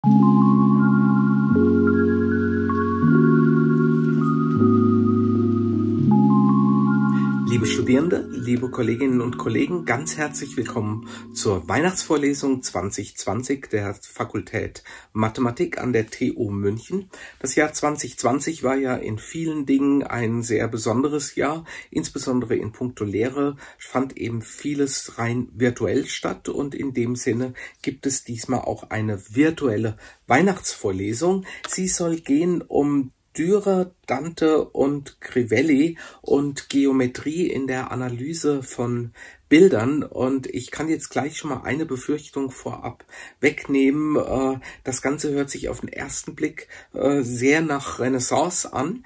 Liebe Studierende, liebe Kolleginnen und Kollegen, ganz herzlich willkommen zur Weihnachtsvorlesung 2020 der Fakultät Mathematik an der TU München. Das Jahr 2020 war ja in vielen Dingen ein sehr besonderes Jahr, insbesondere in puncto Lehre fand eben vieles rein virtuell statt und in dem Sinne gibt es diesmal auch eine virtuelle Weihnachtsvorlesung. Sie soll gehen um Dürer, Dante und Crivelli und Geometrie in der Analyse von Bildern. Und ich kann jetzt gleich schon mal eine Befürchtung vorab wegnehmen. Das Ganze hört sich auf den ersten Blick sehr nach Renaissance an,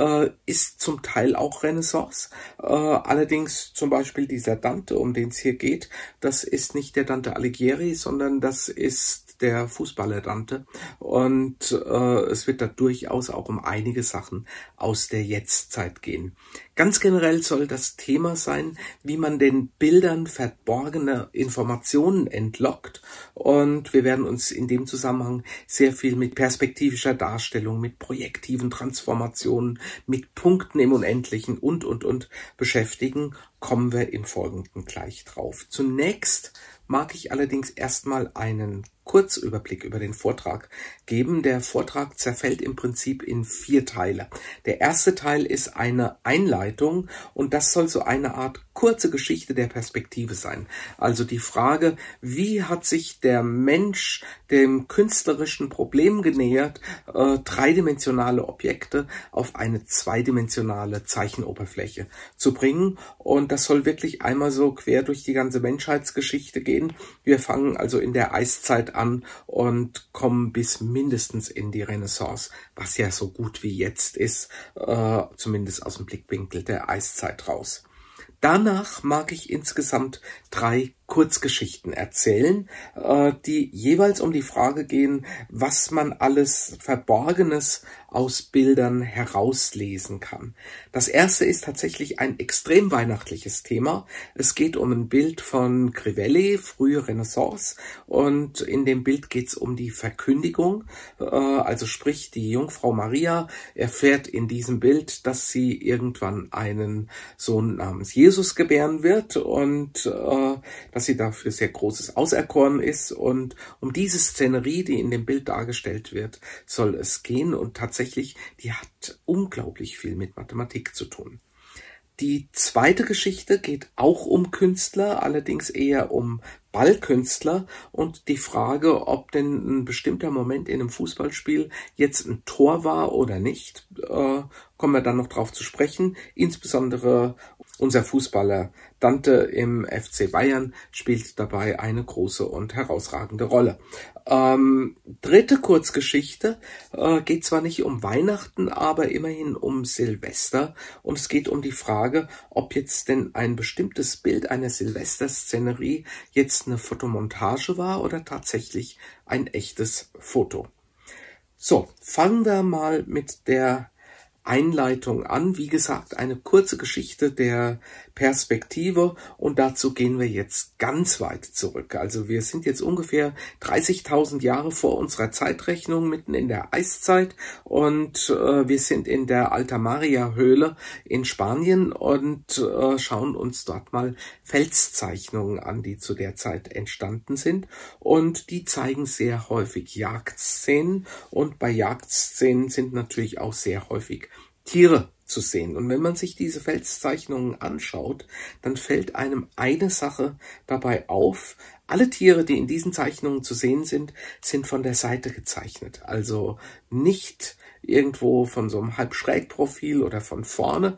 ist zum Teil auch Renaissance. Allerdings zum Beispiel dieser Dante, um den es hier geht, das ist nicht der Dante Alighieri, sondern das ist der Fußballer Dante und es wird da durchaus auch um einige Sachen aus der Jetztzeit gehen. Ganz generell soll das Thema sein, wie man den Bildern verborgene Informationen entlockt und wir werden uns in dem Zusammenhang sehr viel mit perspektivischer Darstellung, mit projektiven Transformationen, mit Punkten im Unendlichen und beschäftigen. Kommen wir im Folgenden gleich drauf. Zunächst mag ich allerdings erstmal einen Kurzüberblick über den Vortrag geben. Der Vortrag zerfällt im Prinzip in 4 Teile. Der erste Teil ist eine Einleitung und das soll so eine Art kurze Geschichte der Perspektive sein. Also die Frage, wie hat sich der Mensch dem künstlerischen Problem genähert, dreidimensionale Objekte auf eine zweidimensionale Zeichenoberfläche zu bringen. Und das soll wirklich einmal so quer durch die ganze Menschheitsgeschichte gehen. Wir fangen also in der Eiszeit an und kommen bis mindestens in die Renaissance, was ja so gut wie jetzt ist, zumindest aus dem Blickwinkel der Eiszeit raus. Danach mag ich insgesamt 3 Kurzgeschichten erzählen, die jeweils um die Frage gehen, was man alles Verborgenes aus Bildern herauslesen kann. Das erste ist tatsächlich ein extrem weihnachtliches Thema. Es geht um ein Bild von Crivelli, frühe Renaissance, und in dem Bild geht es um die Verkündigung, also sprich die Jungfrau Maria erfährt in diesem Bild, dass sie irgendwann einen Sohn namens Jesus gebären wird und dass sie dafür sehr Großes auserkoren ist, und um diese Szenerie, die in dem Bild dargestellt wird, soll es gehen, und tatsächlich, die hat unglaublich viel mit Mathematik zu tun. Die zweite Geschichte geht auch um Künstler, allerdings eher um Ballkünstler und die Frage, ob denn ein bestimmter Moment in einem Fußballspiel jetzt ein Tor war oder nicht, kommen wir dann noch drauf zu sprechen. Insbesondere unser Fußballer Dante im FC Bayern spielt dabei eine große und herausragende Rolle. Dritte Kurzgeschichte geht zwar nicht um Weihnachten, aber immerhin um Silvester, und es geht um die Frage, ob jetzt denn ein bestimmtes Bild einer Silvesterszenerie jetzt eine Fotomontage war oder tatsächlich ein echtes Foto. So, fangen wir mal mit der Einleitung an. Wie gesagt, eine kurze Geschichte der Perspektive, und dazu gehen wir jetzt ganz weit zurück. Also wir sind jetzt ungefähr 30.000 Jahre vor unserer Zeitrechnung, mitten in der Eiszeit, und wir sind in der Alta Maria Höhle in Spanien und schauen uns dort mal Felszeichnungen an, die zu der Zeit entstanden sind, und die zeigen sehr häufig Jagdszenen, und bei Jagdszenen sind natürlich auch sehr häufig Tiere zu sehen. Und wenn man sich diese Felszeichnungen anschaut, dann fällt einem eine Sache dabei auf: Alle Tiere, die in diesen Zeichnungen zu sehen sind, sind von der Seite gezeichnet. Also nicht irgendwo von so einem Halbschrägprofil oder von vorne.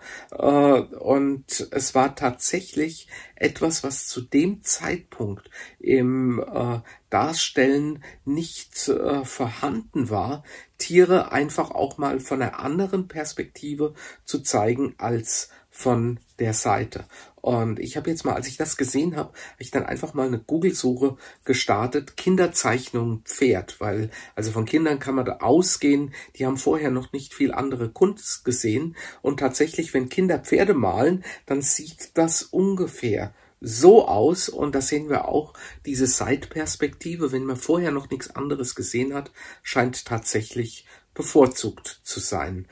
Und es war tatsächlich etwas, was zu dem Zeitpunkt im Darstellen nicht vorhanden war, Tiere einfach auch mal von einer anderen Perspektive zu zeigen als von der Seite. Und ich habe jetzt mal, als ich das gesehen habe, ich dann einfach mal eine Google-Suche gestartet, Kinderzeichnung Pferd, weil also von Kindern kann man da ausgehen, die haben vorher noch nicht viel andere Kunst gesehen, und tatsächlich, wenn Kinder Pferde malen, dann sieht das ungefähr so aus, und das sehen wir auch, diese Seitperspektive, wenn man vorher noch nichts anderes gesehen hat, scheint tatsächlich bevorzugt zu sein.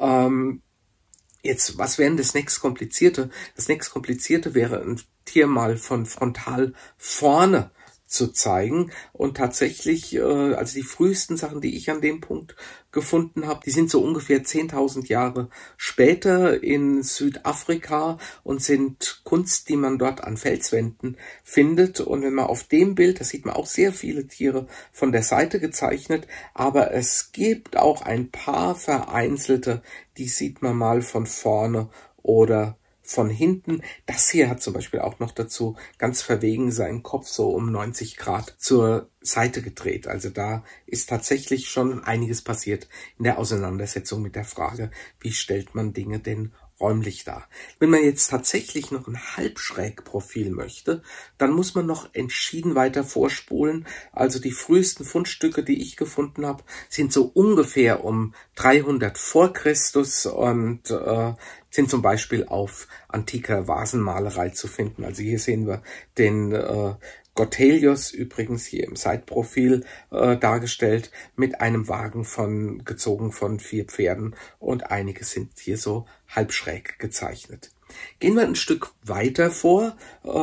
Jetzt, was wäre denn das nächstkomplizierte? Das nächstkomplizierte wäre, ein Tier mal von frontal vorne zu zeigen. Und tatsächlich, also die frühesten Sachen, die ich an dem Punkt gefunden habe, die sind so ungefähr 10.000 Jahre später in Südafrika und sind Kunst, die man dort an Felswänden findet. Und wenn man auf dem Bild, da sieht man auch sehr viele Tiere von der Seite gezeichnet, aber es gibt auch ein paar vereinzelte, die sieht man mal von vorne oder von hinten. Das hier hat zum Beispiel auch noch dazu ganz verwegen seinen Kopf so um 90 Grad zur Seite gedreht. Also da ist tatsächlich schon einiges passiert in der Auseinandersetzung mit der Frage, wie stellt man Dinge denn räumlich dar. Wenn man jetzt tatsächlich noch ein Halbschrägprofil möchte, dann muss man noch entschieden weiter vorspulen. Also die frühesten Fundstücke, die ich gefunden habe, sind so ungefähr um 300 vor Christus und sind zum Beispiel auf antiker Vasenmalerei zu finden. Also hier sehen wir den Gortelius, übrigens hier im Seitprofil dargestellt, mit einem Wagen gezogen von 4 Pferden, und einige sind hier so halbschräg gezeichnet. Gehen wir ein Stück weiter vor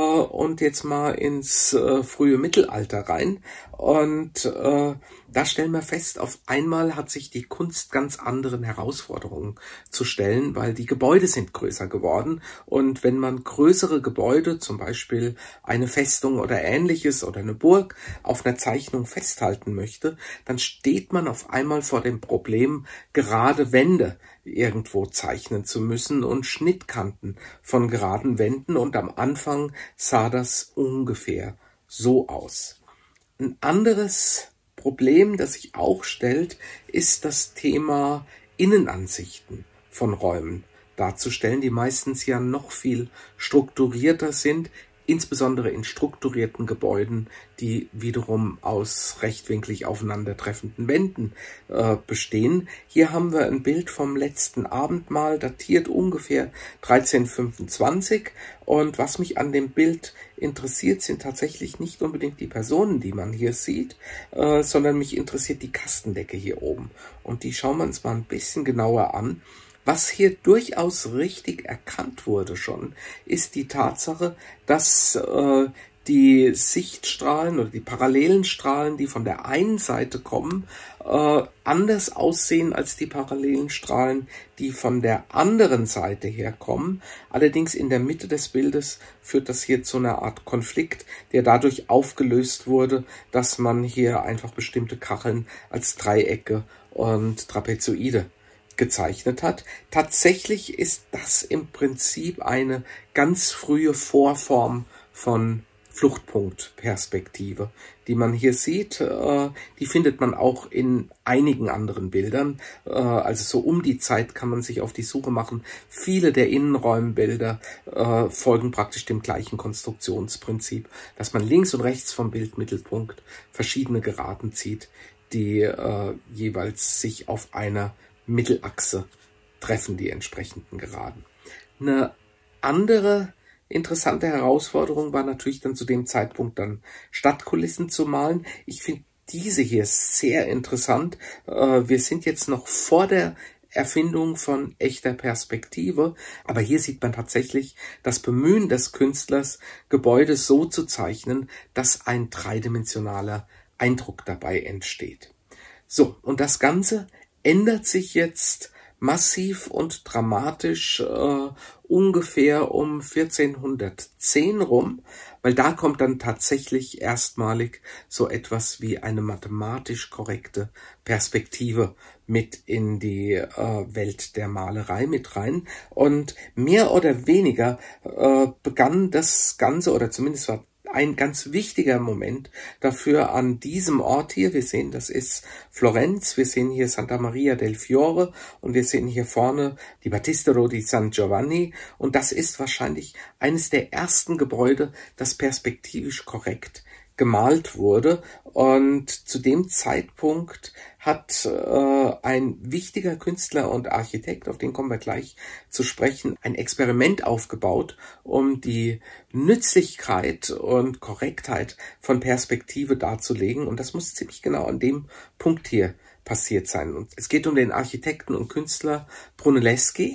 und jetzt mal ins frühe Mittelalter rein. Und da stellen wir fest, auf einmal hat sich die Kunst ganz anderen Herausforderungen zu stellen, weil die Gebäude sind größer geworden. Und wenn man größere Gebäude, zum Beispiel eine Festung oder ähnliches oder eine Burg, auf einer Zeichnung festhalten möchte, dann steht man auf einmal vor dem Problem, gerade Wände irgendwo zeichnen zu müssen und Schnittkanten von geraden Wänden, und am Anfang sah das ungefähr so aus. Ein anderes Problem, das sich auch stellt, ist das Thema Innenansichten von Räumen darzustellen, die meistens ja noch viel strukturierter sind, insbesondere in strukturierten Gebäuden, die wiederum aus rechtwinklig aufeinandertreffenden Wänden bestehen. Hier haben wir ein Bild vom letzten Abendmahl, datiert ungefähr 1325. Und was mich an dem Bild interessiert, sind tatsächlich nicht unbedingt die Personen, die man hier sieht, sondern mich interessiert die Kastendecke hier oben. Und die schauen wir uns mal ein bisschen genauer an. Was hier durchaus richtig erkannt wurde schon, ist die Tatsache, dass die Sichtstrahlen oder die parallelen Strahlen, die von der einen Seite kommen, anders aussehen als die parallelen Strahlen, die von der anderen Seite herkommen. Allerdings in der Mitte des Bildes führt das hier zu einer Art Konflikt, der dadurch aufgelöst wurde, dass man hier einfach bestimmte Kacheln als Dreiecke und Trapezoide gezeichnet hat. Tatsächlich ist das im Prinzip eine ganz frühe Vorform von Fluchtpunktperspektive, die man hier sieht. Die findet man auch in einigen anderen Bildern. Also so um die Zeit kann man sich auf die Suche machen. Viele der Innenräumbilder folgen praktisch dem gleichen Konstruktionsprinzip, dass man links und rechts vom Bildmittelpunkt verschiedene Geraden zieht, die jeweils sich auf einer Mittelachse treffen, die entsprechenden Geraden. Eine andere interessante Herausforderung war natürlich dann zu dem Zeitpunkt dann Stadtkulissen zu malen. Ich finde diese hier sehr interessant. Wir sind jetzt noch vor der Erfindung von echter Perspektive, aber hier sieht man tatsächlich das Bemühen des Künstlers, Gebäude so zu zeichnen, dass ein dreidimensionaler Eindruck dabei entsteht. So, und das Ganze ändert sich jetzt massiv und dramatisch ungefähr um 1410 rum, weil da kommt dann tatsächlich erstmalig so etwas wie eine mathematisch korrekte Perspektive mit in die Welt der Malerei mit rein. Und mehr oder weniger begann das Ganze, oder zumindest war ein ganz wichtiger Moment dafür an diesem Ort hier. Wir sehen, das ist Florenz, wir sehen hier Santa Maria del Fiore und wir sehen hier vorne die Battistero di San Giovanni, und das ist wahrscheinlich eines der ersten Gebäude, das perspektivisch korrekt gemalt wurde. Und zu dem Zeitpunkt hat ein wichtiger Künstler und Architekt, auf den kommen wir gleich zu sprechen, ein Experiment aufgebaut, um die Nützlichkeit und Korrektheit von Perspektive darzulegen. Und das muss ziemlich genau an dem Punkt hier passiert sein. Und es geht um den Architekten und Künstler Brunelleschi,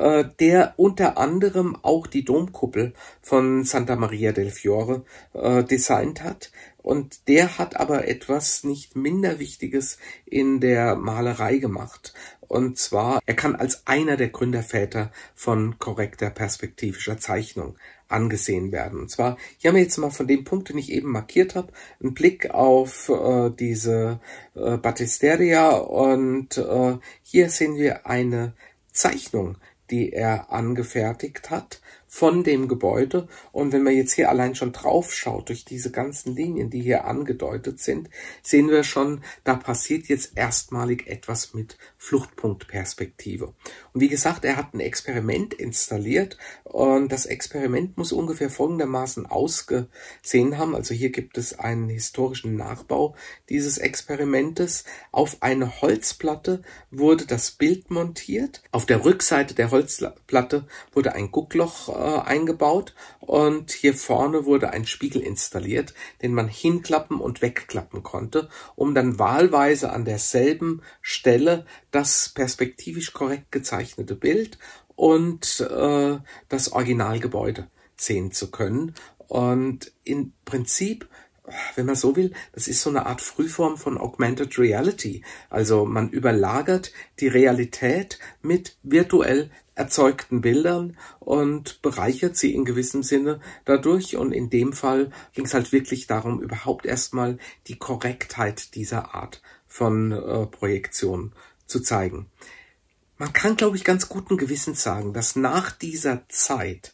der unter anderem auch die Domkuppel von Santa Maria del Fiore designt hat. Und der hat aber etwas nicht minder Wichtiges in der Malerei gemacht. Und zwar, er kann als einer der Gründerväter von korrekter perspektivischer Zeichnung angesehen werden. Und zwar, hier haben wir jetzt mal von dem Punkt, den ich eben markiert habe, einen Blick auf diese Battisteria, und hier sehen wir eine Zeichnung, die er angefertigt hat von dem Gebäude. Und wenn man jetzt hier allein schon drauf schaut, durch diese ganzen Linien, die hier angedeutet sind, sehen wir schon, da passiert jetzt erstmalig etwas mit Fluchtpunktperspektive. Und wie gesagt, er hat ein Experiment installiert, und das Experiment muss ungefähr folgendermaßen ausgesehen haben. Also hier gibt es einen historischen Nachbau dieses Experimentes. Auf eine Holzplatte wurde das Bild montiert. Auf der Rückseite der Holzplatte wurde ein Guckloch eingebaut, und hier vorne wurde ein Spiegel installiert, den man hinklappen und wegklappen konnte, um dann wahlweise an derselben Stelle das perspektivisch korrekt gezeichnete Bild und das Originalgebäude sehen zu können. Und im Prinzip, wenn man so will, das ist so eine Art Frühform von Augmented Reality. Also man überlagert die Realität mit virtuell erzeugten Bildern und bereichert sie in gewissem Sinne dadurch. Und in dem Fall ging es halt wirklich darum, überhaupt erstmal die Korrektheit dieser Art von Projektion zu zeigen. Man kann, glaube ich, ganz guten Gewissens sagen, dass nach dieser Zeit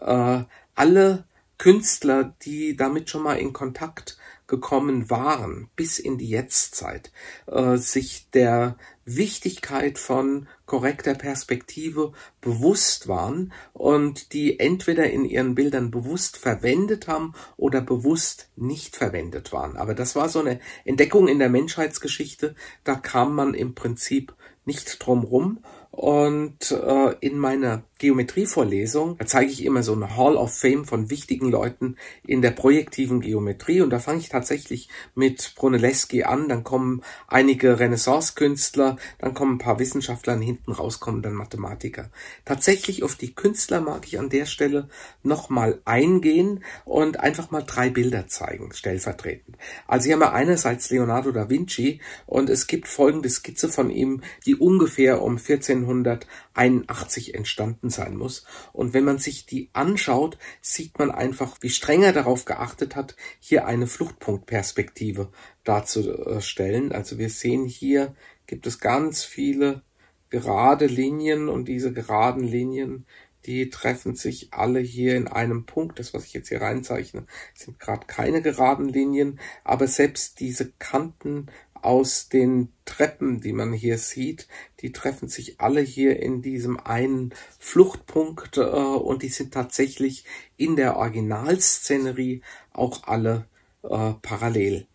alle Künstler, die damit schon mal in Kontakt gekommen waren, bis in die Jetztzeit, sich der Wichtigkeit von korrekter Perspektive bewusst waren und die entweder in ihren Bildern bewusst verwendet haben oder bewusst nicht verwendet waren. Aber das war so eine Entdeckung in der Menschheitsgeschichte, da kam man im Prinzip nicht drum rum. Und in meiner Geometrievorlesung, da zeige ich immer so eine Hall of Fame von wichtigen Leuten in der projektiven Geometrie, und da fange ich tatsächlich mit Brunelleschi an, dann kommen einige Renaissance-Künstler, dann kommen ein paar Wissenschaftler, und hinten raus kommen dann Mathematiker. Tatsächlich auf die Künstler mag ich an der Stelle nochmal eingehen und einfach mal 3 Bilder zeigen, stellvertretend. Also hier haben wir einerseits Leonardo da Vinci, und es gibt folgende Skizze von ihm, die ungefähr um 1481 entstanden sein muss. Und wenn man sich die anschaut, sieht man einfach, wie streng er darauf geachtet hat, hier eine Fluchtpunktperspektive darzustellen. Also wir sehen hier, gibt es ganz viele gerade Linien, und diese geraden Linien, die treffen sich alle hier in einem Punkt. Das, was ich jetzt hier reinzeichne, sind gerade keine geraden Linien, aber selbst diese Kanten aus den Treppen, die man hier sieht, die treffen sich alle hier in diesem einen Fluchtpunkt, und die sind tatsächlich in der Originalszenerie auch alle parallel.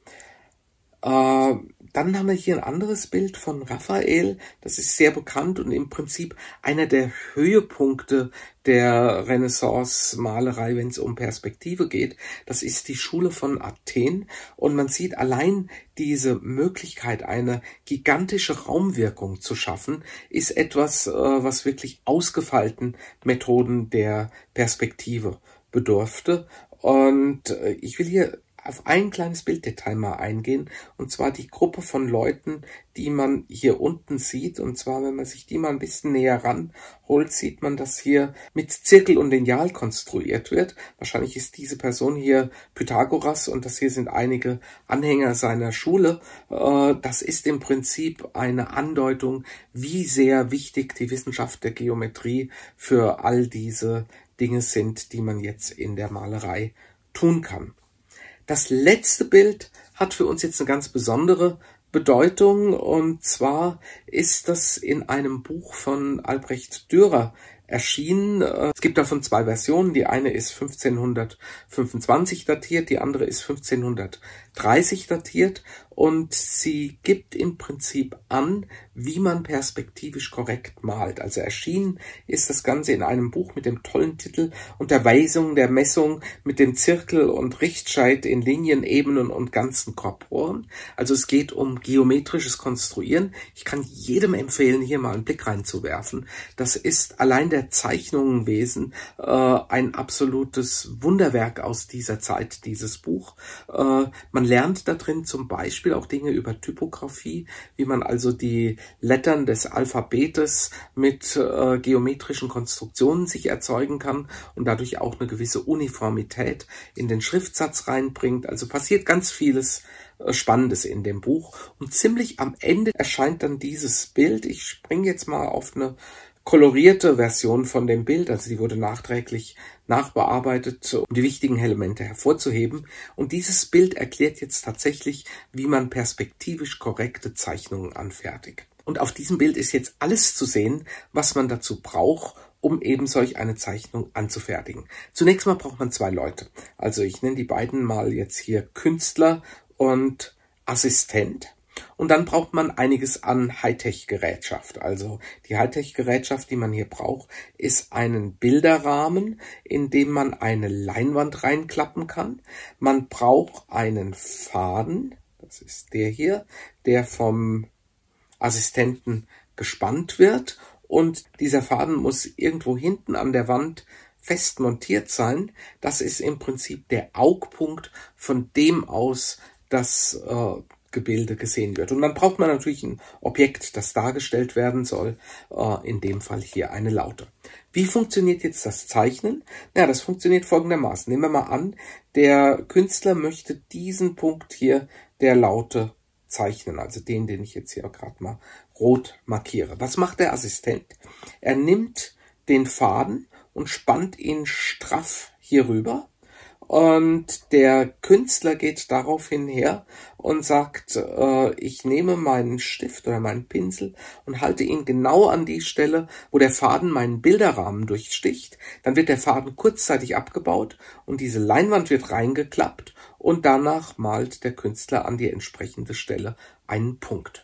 Dann haben wir hier ein anderes Bild von Raphael, das ist sehr bekannt und im Prinzip einer der Höhepunkte der Renaissance-Malerei, wenn es um Perspektive geht. Das ist die Schule von Athen, und man sieht allein diese Möglichkeit, eine gigantische Raumwirkung zu schaffen, ist etwas, was wirklich ausgefeilten Methoden der Perspektive bedurfte. Und ich will hier auf ein kleines Bilddetail mal eingehen, und zwar die Gruppe von Leuten, die man hier unten sieht. Und zwar, wenn man sich die mal ein bisschen näher ranholt, sieht man, dass hier mit Zirkel und Lineal konstruiert wird. Wahrscheinlich ist diese Person hier Pythagoras, und das hier sind einige Anhänger seiner Schule. Das ist im Prinzip eine Andeutung, wie sehr wichtig die Wissenschaft der Geometrie für all diese Dinge sind, die man jetzt in der Malerei tun kann. Das letzte Bild hat für uns jetzt eine ganz besondere Bedeutung, und zwar ist das in einem Buch von Albrecht Dürer erschienen. Es gibt davon zwei Versionen. Die eine ist 1525 datiert, die andere ist 1530 datiert. Und sie gibt im Prinzip an, wie man perspektivisch korrekt malt. Also erschienen ist das Ganze in einem Buch mit dem tollen Titel Unterweisung der Messung mit dem Zirkel und Richtscheit in Linien, Ebenen und ganzen Korporen. Also es geht um geometrisches Konstruieren. Ich kann jedem empfehlen, hier mal einen Blick reinzuwerfen. Das ist allein der Zeichnungenwesen ein absolutes Wunderwerk aus dieser Zeit, dieses Buch. Man lernt da drin zum Beispiel auch Dinge über Typografie, wie man also die Lettern des Alphabetes mit geometrischen Konstruktionen sich erzeugen kann und dadurch auch eine gewisse Uniformität in den Schriftsatz reinbringt. Also passiert ganz vieles Spannendes in dem Buch. Und ziemlich am Ende erscheint dann dieses Bild. Ich springe jetzt mal auf eine kolorierte Version von dem Bild, also die wurde nachträglich nachbearbeitet, um die wichtigen Elemente hervorzuheben. Und dieses Bild erklärt jetzt tatsächlich, wie man perspektivisch korrekte Zeichnungen anfertigt. Und auf diesem Bild ist jetzt alles zu sehen, was man dazu braucht, um eben solch eine Zeichnung anzufertigen. Zunächst mal braucht man zwei Leute. Also ich nenne die beiden mal jetzt hier Künstler und Assistent. Und dann braucht man einiges an Hightech-Gerätschaft. Also die Hightech-Gerätschaft, die man hier braucht, ist einen Bilderrahmen, in dem man eine Leinwand reinklappen kann. Man braucht einen Faden, das ist der hier, der vom Assistenten gespannt wird. Und dieser Faden muss irgendwo hinten an der Wand fest montiert sein. Das ist im Prinzip der Augpunkt, von dem aus das Gebilde gesehen wird. Und dann braucht man natürlich ein Objekt, das dargestellt werden soll, in dem Fall hier eine Laute. Wie funktioniert jetzt das Zeichnen? Ja, das funktioniert folgendermaßen. Nehmen wir mal an, der Künstler möchte diesen Punkt hier der Laute zeichnen, also den ich jetzt hier gerade mal rot markiere. Was macht der Assistent? Er nimmt den Faden und spannt ihn straff hier rüber. Und der Künstler geht daraufhin her und sagt, ich nehme meinen Stift oder meinen Pinsel und halte ihn genau an die Stelle, wo der Faden meinen Bilderrahmen durchsticht. Dann wird der Faden kurzzeitig abgebaut und diese Leinwand wird reingeklappt und danach malt der Künstler an die entsprechende Stelle einen Punkt.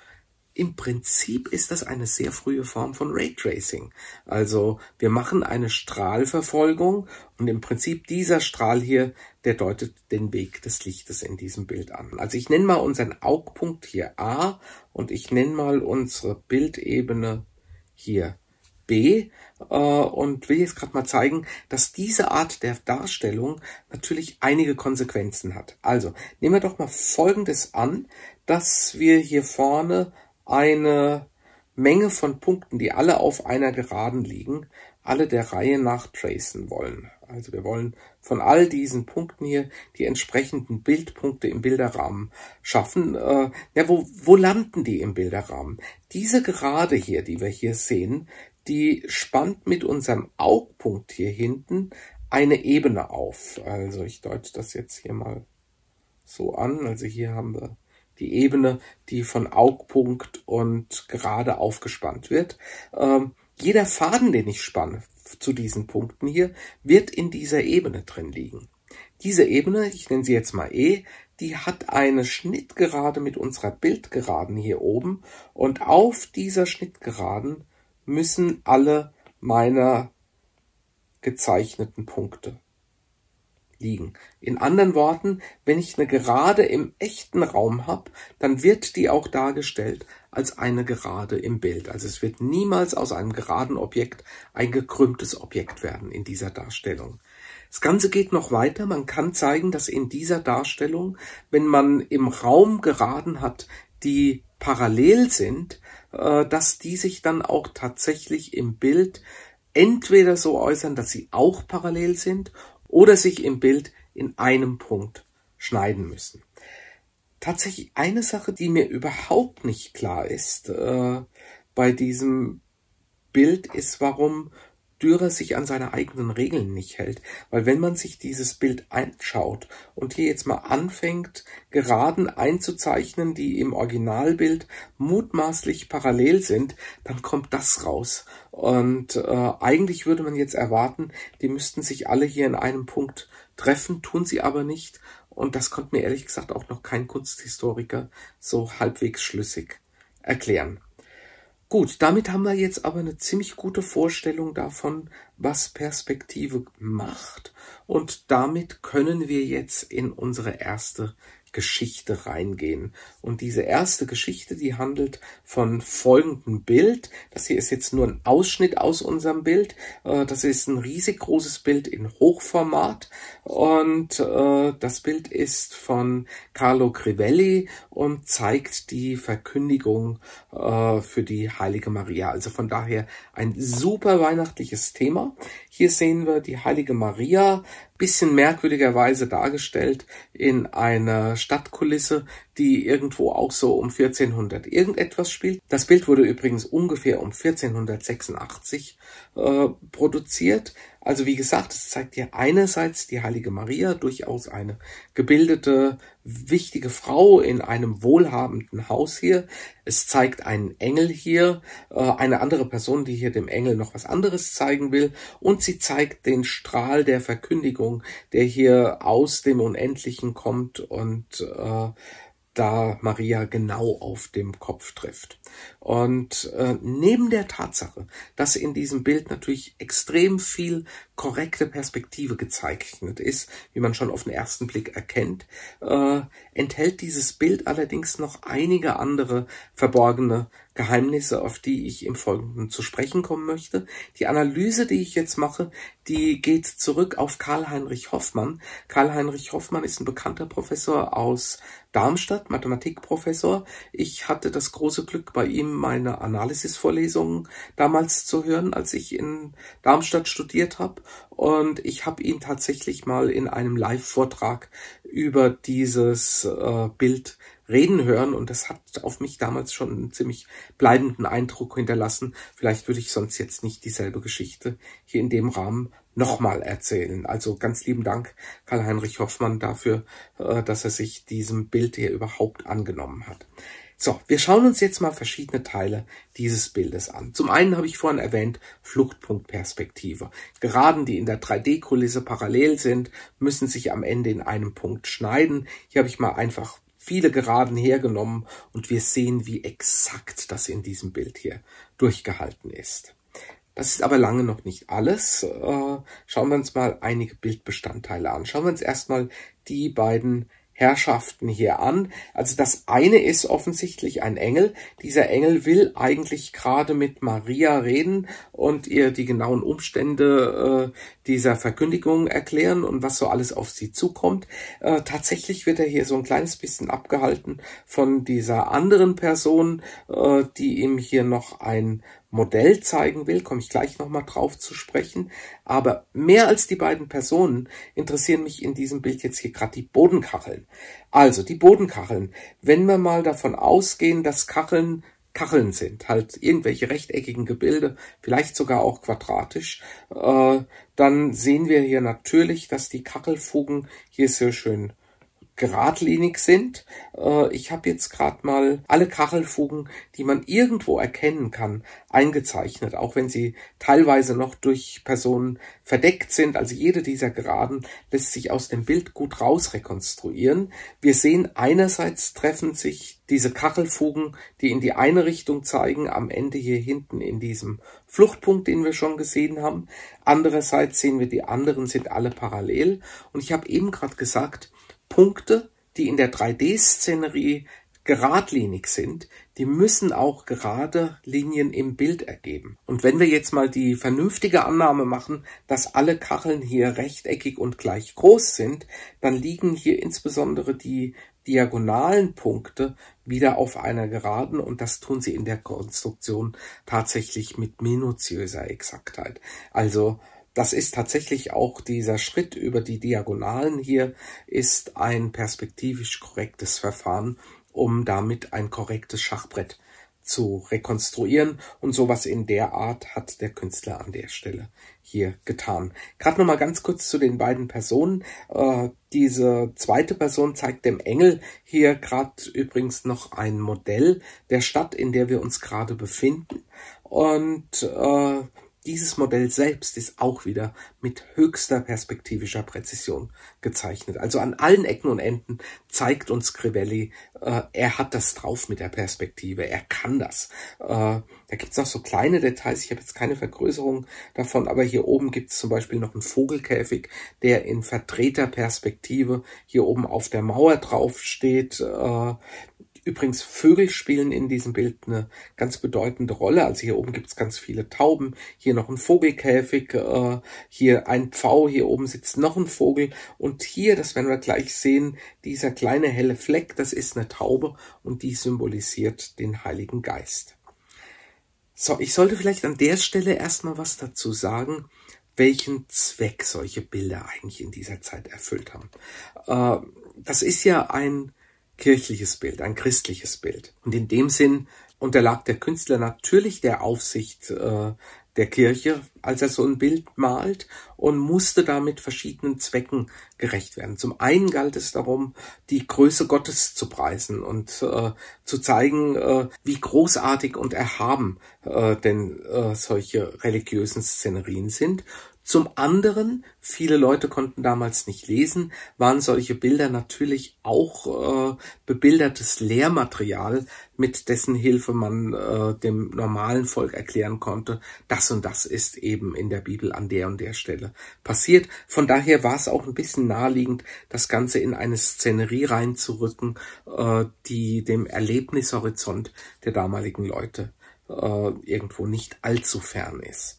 Im Prinzip ist das eine sehr frühe Form von Raytracing. Also wir machen eine Strahlverfolgung und im Prinzip dieser Strahl hier, der deutet den Weg des Lichtes in diesem Bild an. Also ich nenne mal unseren Augpunkt hier A und ich nenne mal unsere Bildebene hier B und will jetzt gerade mal zeigen, dass diese Art der Darstellung natürlich einige Konsequenzen hat. Also nehmen wir doch mal Folgendes an, dass wir hier vorne eine Menge von Punkten, die alle auf einer Geraden liegen, alle der Reihe nach tracen wollen. Also wir wollen von all diesen Punkten hier die entsprechenden Bildpunkte im Bilderrahmen schaffen. Wo landen die im Bilderrahmen? Diese Gerade hier, die wir hier sehen, die spannt mit unserem Augpunkt hier hinten eine Ebene auf. Also ich deute das jetzt hier mal so an. Also hier haben wir die Ebene, die von Augpunkt und Gerade aufgespannt wird. Jeder Faden, den ich spanne zu diesen Punkten hier, wird in dieser Ebene drin liegen. Diese Ebene, ich nenne sie jetzt mal E, die hat eine Schnittgerade mit unserer Bildgeraden hier oben und auf dieser Schnittgeraden müssen alle meiner gezeichneten Punkte liegen. In anderen Worten, wenn ich eine Gerade im echten Raum habe, dann wird die auch dargestellt als eine Gerade im Bild. Also es wird niemals aus einem geraden Objekt ein gekrümmtes Objekt werden in dieser Darstellung. Das Ganze geht noch weiter. Man kann zeigen, dass in dieser Darstellung, wenn man im Raum Geraden hat, die parallel sind, dass die sich dann auch tatsächlich im Bild entweder so äußern, dass sie auch parallel sind oder sich im Bild in einem Punkt schneiden müssen. Tatsächlich eine Sache, die mir überhaupt nicht klar ist bei diesem Bild, ist, warum Dürer sich an seine eigenen Regeln nicht hält. Weil wenn man sich dieses Bild anschaut und hier jetzt mal anfängt, Geraden einzuzeichnen, die im Originalbild mutmaßlich parallel sind, dann kommt das raus. Und eigentlich würde man jetzt erwarten, die müssten sich alle hier in einem Punkt treffen, tun sie aber nicht. Und das konnte mir ehrlich gesagt auch noch kein Kunsthistoriker so halbwegs schlüssig erklären. Gut, damit haben wir jetzt aber eine ziemlich gute Vorstellung davon, was Perspektive macht. Und damit können wir jetzt in unsere erste Geschichte reingehen. Und diese erste Geschichte, die handelt von folgendem Bild. Das hier ist jetzt nur ein Ausschnitt aus unserem Bild. Das ist ein riesig großes Bild in Hochformat. Und das Bild ist von Carlo Crivelli und zeigt die Verkündigung für die Heilige Maria. Also von daher ein super weihnachtliches Thema. Hier sehen wir die Heilige Maria, bisschen merkwürdigerweise dargestellt in einer Stadtkulisse, die irgendwo auch so um 1400 irgendetwas spielt. Das Bild wurde übrigens ungefähr um 1486 produziert. Also wie gesagt, es zeigt hier einerseits die Heilige Maria, durchaus eine gebildete, wichtige Frau in einem wohlhabenden Haus hier. Es zeigt einen Engel hier, eine andere Person, die hier dem Engel noch was anderes zeigen will. Und sie zeigt den Strahl der Verkündigung, der hier aus dem Unendlichen kommt und da Maria genau auf dem Kopf trifft. Und neben der Tatsache, dass in diesem Bild natürlich extrem viel korrekte Perspektive gezeichnet ist, wie man schon auf den ersten Blick erkennt, enthält dieses Bild allerdings noch einige andere verborgene Geheimnisse, auf die ich im Folgenden zu sprechen kommen möchte. Die Analyse, die ich jetzt mache, die geht zurück auf Karl-Heinrich Hoffmann. Karl-Heinrich Hoffmann ist ein bekannter Professor aus Darmstadt, Mathematikprofessor. Ich hatte das große Glück, bei ihm meine Analysisvorlesungen damals zu hören, als ich in Darmstadt studiert habe. Und ich habe ihn tatsächlich mal in einem Live-Vortrag über dieses Bild reden hören und das hat auf mich damals schon einen ziemlich bleibenden Eindruck hinterlassen. Vielleicht würde ich sonst jetzt nicht dieselbe Geschichte hier in dem Rahmen nochmal erzählen. Also ganz lieben Dank, Karl-Heinrich Hoffmann, dafür, dass er sich diesem Bild hier überhaupt angenommen hat. So, wir schauen uns jetzt mal verschiedene Teile dieses Bildes an. Zum einen habe ich vorhin erwähnt, Fluchtpunktperspektive. Geraden, die in der 3D-Kulisse parallel sind, müssen sich am Ende in einem Punkt schneiden. Hier habe ich mal einfach viele Geraden hergenommen und wir sehen, wie exakt das in diesem Bild hier durchgehalten ist. Das ist aber lange noch nicht alles. Schauen wir uns mal einige Bildbestandteile an. Schauen wir uns erstmal die beiden Herrschaften hier an. Also das eine ist offensichtlich ein Engel. Dieser Engel will eigentlich gerade mit Maria reden und ihr die genauen Umstände dieser Verkündigung erklären und was so alles auf sie zukommt. Tatsächlich wird er hier so ein kleines bisschen abgehalten von dieser anderen Person, die ihm hier noch ein Modell zeigen will, komme ich gleich nochmal drauf zu sprechen. Aber mehr als die beiden Personen interessieren mich in diesem Bild jetzt hier gerade die Bodenkacheln. Also die Bodenkacheln, wenn wir mal davon ausgehen, dass Kacheln sind, halt irgendwelche rechteckigen Gebilde, vielleicht sogar auch quadratisch, dann sehen wir hier natürlich, dass die Kachelfugen hier sehr schön geradlinig sind. Ich habe jetzt gerade mal alle Kachelfugen, die man irgendwo erkennen kann, eingezeichnet, auch wenn sie teilweise noch durch Personen verdeckt sind. Also jede dieser Geraden lässt sich aus dem Bild gut rausrekonstruieren. Wir sehen, einerseits treffen sich diese Kachelfugen, die in die eine Richtung zeigen, am Ende hier hinten in diesem Fluchtpunkt, den wir schon gesehen haben. Andererseits sehen wir, die anderen sind alle parallel. Und ich habe eben gerade gesagt, Punkte, die in der 3D-Szenerie geradlinig sind, die müssen auch gerade Linien im Bild ergeben. Und wenn wir jetzt mal die vernünftige Annahme machen, dass alle Kacheln hier rechteckig und gleich groß sind, dann liegen hier insbesondere die diagonalen Punkte wieder auf einer Geraden und das tun sie in der Konstruktion tatsächlich mit minutiöser Exaktheit. Also das ist tatsächlich auch dieser Schritt über die Diagonalen hier, ist ein perspektivisch korrektes Verfahren, um damit ein korrektes Schachbrett zu rekonstruieren, und sowas in der Art hat der Künstler an der Stelle hier getan. Gerade noch mal ganz kurz zu den beiden Personen. Diese zweite Person zeigt dem Engel hier gerade übrigens noch ein Modell der Stadt, in der wir uns gerade befinden, und dieses Modell selbst ist auch wieder mit höchster perspektivischer Präzision gezeichnet. Also an allen Ecken und Enden zeigt uns Crivelli, er hat das drauf mit der Perspektive, er kann das. Da gibt's noch so kleine Details, ich habe jetzt keine Vergrößerung davon, aber hier oben gibt's zum Beispiel noch einen Vogelkäfig, der in verdrehter Perspektive hier oben auf der Mauer drauf steht. Übrigens, Vögel spielen in diesem Bild eine ganz bedeutende Rolle. Also hier oben gibt's ganz viele Tauben, hier noch ein Vogelkäfig, hier ein Pfau, hier oben sitzt noch ein Vogel, und hier, das werden wir gleich sehen, dieser kleine helle Fleck, das ist eine Taube, und die symbolisiert den Heiligen Geist. So, ich sollte vielleicht an der Stelle erstmal was dazu sagen, welchen Zweck solche Bilder eigentlich in dieser Zeit erfüllt haben. Das ist ja ein kirchliches Bild, ein christliches Bild. Und in dem Sinn unterlag der Künstler natürlich der Aufsicht der Kirche, als er so ein Bild malt, und musste damit verschiedenen Zwecken gerecht werden. Zum einen galt es darum, die Größe Gottes zu preisen und zu zeigen, wie großartig und erhaben denn solche religiösen Szenerien sind. Zum anderen, viele Leute konnten damals nicht lesen, waren solche Bilder natürlich auch bebildertes Lehrmaterial, mit dessen Hilfe man dem normalen Volk erklären konnte, das und das ist eben in der Bibel an der und der Stelle passiert. Von daher war es auch ein bisschen naheliegend, das Ganze in eine Szenerie reinzurücken, die dem Erlebnishorizont der damaligen Leute irgendwo nicht allzu fern ist.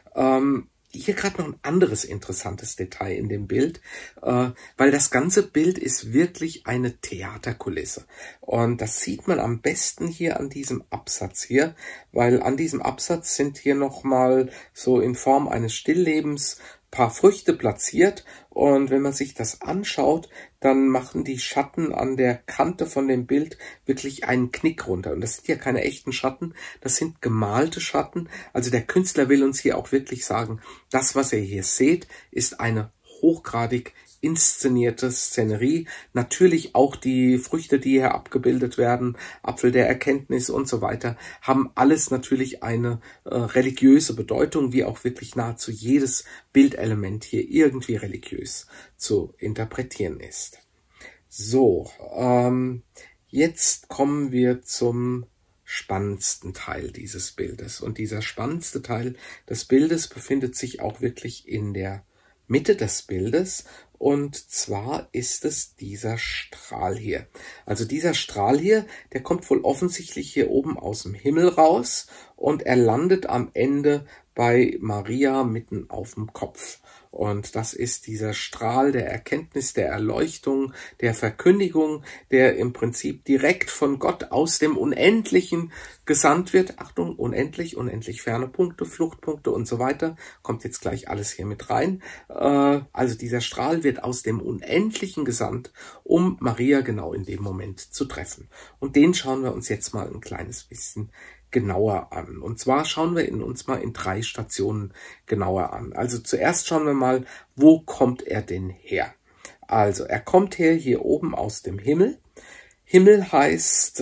Hier gerade noch ein anderes interessantes Detail in dem Bild, weil das ganze Bild ist wirklich eine Theaterkulisse. Und das sieht man am besten hier an diesem Absatz hier, weil an diesem Absatz sind hier nochmal so in Form eines Stilllebens paar Früchte platziert, und wenn man sich das anschaut, dann machen die Schatten an der Kante von dem Bild wirklich einen Knick runter. Und das sind ja keine echten Schatten, das sind gemalte Schatten. Also der Künstler will uns hier auch wirklich sagen, das, was ihr hier seht, ist eine hochgradig inszenierte Szenerie. Natürlich auch die Früchte, die hier abgebildet werden, Apfel der Erkenntnis und so weiter, haben alles natürlich eine religiöse Bedeutung, wie auch wirklich nahezu jedes Bildelement hier irgendwie religiös zu interpretieren ist. So, jetzt kommen wir zum spannendsten Teil dieses Bildes. Und dieser spannendste Teil des Bildes befindet sich auch wirklich in der Mitte des Bildes, und zwar ist es dieser Strahl hier. Also dieser Strahl hier, der kommt wohl offensichtlich hier oben aus dem Himmel raus, und er landet am Ende bei Maria mitten auf dem Kopf. Und das ist dieser Strahl der Erkenntnis, der Erleuchtung, der Verkündigung, der im Prinzip direkt von Gott aus dem Unendlichen gesandt wird. Achtung, unendlich, unendlich ferne Punkte, Fluchtpunkte und so weiter. Kommt jetzt gleich alles hier mit rein. Also dieser Strahl wird aus dem Unendlichen gesandt, um Maria genau in dem Moment zu treffen. Und den schauen wir uns jetzt mal ein kleines bisschen genauer an. Und zwar schauen wir uns mal in 3 Stationen genauer an. Also zuerst schauen wir mal, wo kommt er denn her? Also er kommt her hier oben aus dem Himmel. Himmel heißt,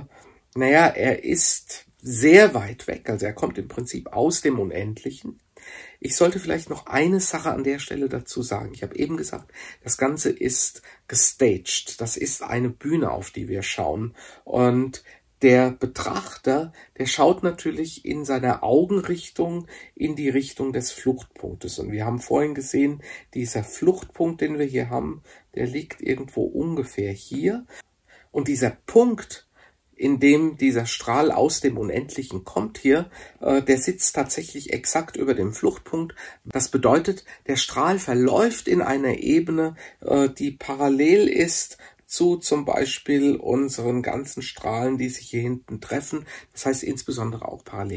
er ist sehr weit weg, also er kommt im Prinzip aus dem Unendlichen. Ich sollte vielleicht noch eine Sache an der Stelle dazu sagen. Ich habe eben gesagt, das Ganze ist gestaged. Das ist eine Bühne, auf die wir schauen. Und der Betrachter, der schaut natürlich in seiner Augenrichtung in die Richtung des Fluchtpunktes. Und wir haben vorhin gesehen, dieser Fluchtpunkt, den wir hier haben, der liegt irgendwo ungefähr hier. Und dieser Punkt, in dem dieser Strahl aus dem Unendlichen kommt hier, der sitzt tatsächlich exakt über dem Fluchtpunkt. Das bedeutet, der Strahl verläuft in einer Ebene, die parallel ist zu zum Beispiel unseren ganzen Strahlen, die sich hier hinten treffen. Das heißt insbesondere auch parallel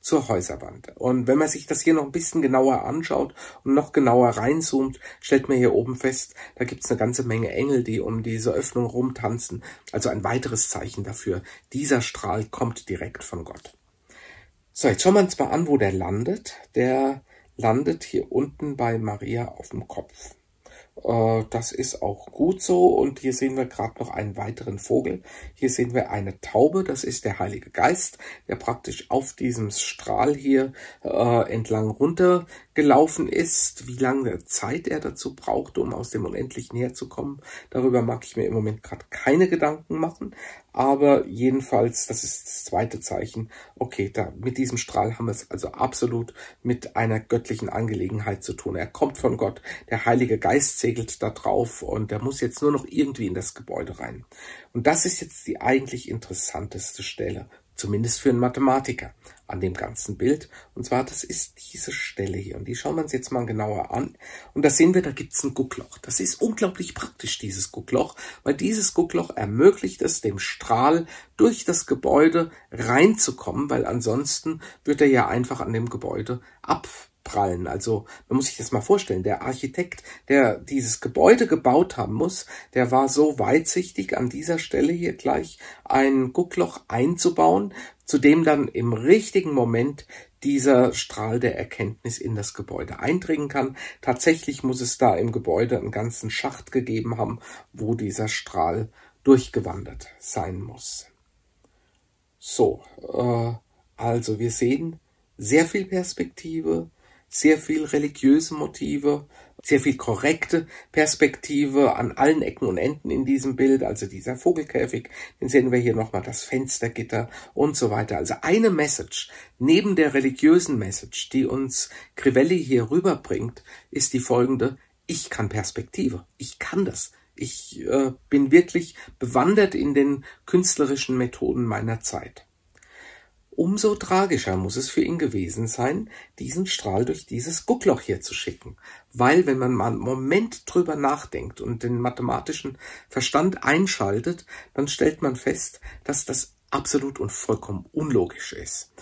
zur Häuserwand. Und wenn man sich das hier noch ein bisschen genauer anschaut und noch genauer reinzoomt, stellt man hier oben fest, da gibt es eine ganze Menge Engel, die um diese Öffnung rumtanzen. Also ein weiteres Zeichen dafür, dieser Strahl kommt direkt von Gott. So, jetzt schauen wir uns mal an, wo der landet. Der landet hier unten bei Maria auf dem Kopf. Das ist auch gut so, und hier sehen wir gerade noch einen weiteren Vogel. Hier sehen wir eine Taube, das ist der Heilige Geist, der praktisch auf diesem Strahl hier entlang runtergelaufen ist. Wie lange Zeit er dazu braucht, um aus dem Unendlichen herzukommen, darüber mag ich mir im Moment gerade keine Gedanken machen. Aber jedenfalls, das ist das zweite Zeichen. Okay, mit diesem Strahl haben wir es also absolut mit einer göttlichen Angelegenheit zu tun. Er kommt von Gott, der Heilige Geist segelt da drauf, und er muss jetzt nur noch irgendwie in das Gebäude rein. Und das ist jetzt die eigentlich interessanteste Stelle, zumindest für einen Mathematiker, an dem ganzen Bild. Und zwar, das ist diese Stelle hier. Und die schauen wir uns jetzt mal genauer an. Und da sehen wir, da gibt es ein Guckloch. Das ist unglaublich praktisch, dieses Guckloch, weil dieses Guckloch ermöglicht es, dem Strahl durch das Gebäude reinzukommen, weil ansonsten wird er ja einfach an dem Gebäude abprallen. Also man muss sich das mal vorstellen, der Architekt, der dieses Gebäude gebaut haben muss, der war so weitsichtig, an dieser Stelle hier gleich ein Guckloch einzubauen, zu dem dann im richtigen Moment dieser Strahl der Erkenntnis in das Gebäude eindringen kann. Tatsächlich muss es da im Gebäude einen ganzen Schacht gegeben haben, wo dieser Strahl durchgewandert sein muss. So, also wir sehen sehr viel Perspektive, sehr viel religiöse Motive, sehr viel korrekte Perspektive an allen Ecken und Enden in diesem Bild. Also dieser Vogelkäfig, den sehen wir hier nochmal, das Fenstergitter und so weiter. Also eine Message neben der religiösen Message, die uns Crivelli hier rüberbringt, ist die folgende: Ich kann Perspektive, ich kann das. Ich bin wirklich bewandert in den künstlerischen Methoden meiner Zeit. Umso tragischer muss es für ihn gewesen sein, diesen Strahl durch dieses Guckloch hier zu schicken. Weil, wenn man mal einen Moment drüber nachdenkt und den mathematischen Verstand einschaltet, dann stellt man fest, dass das absolut und vollkommen unlogisch ist.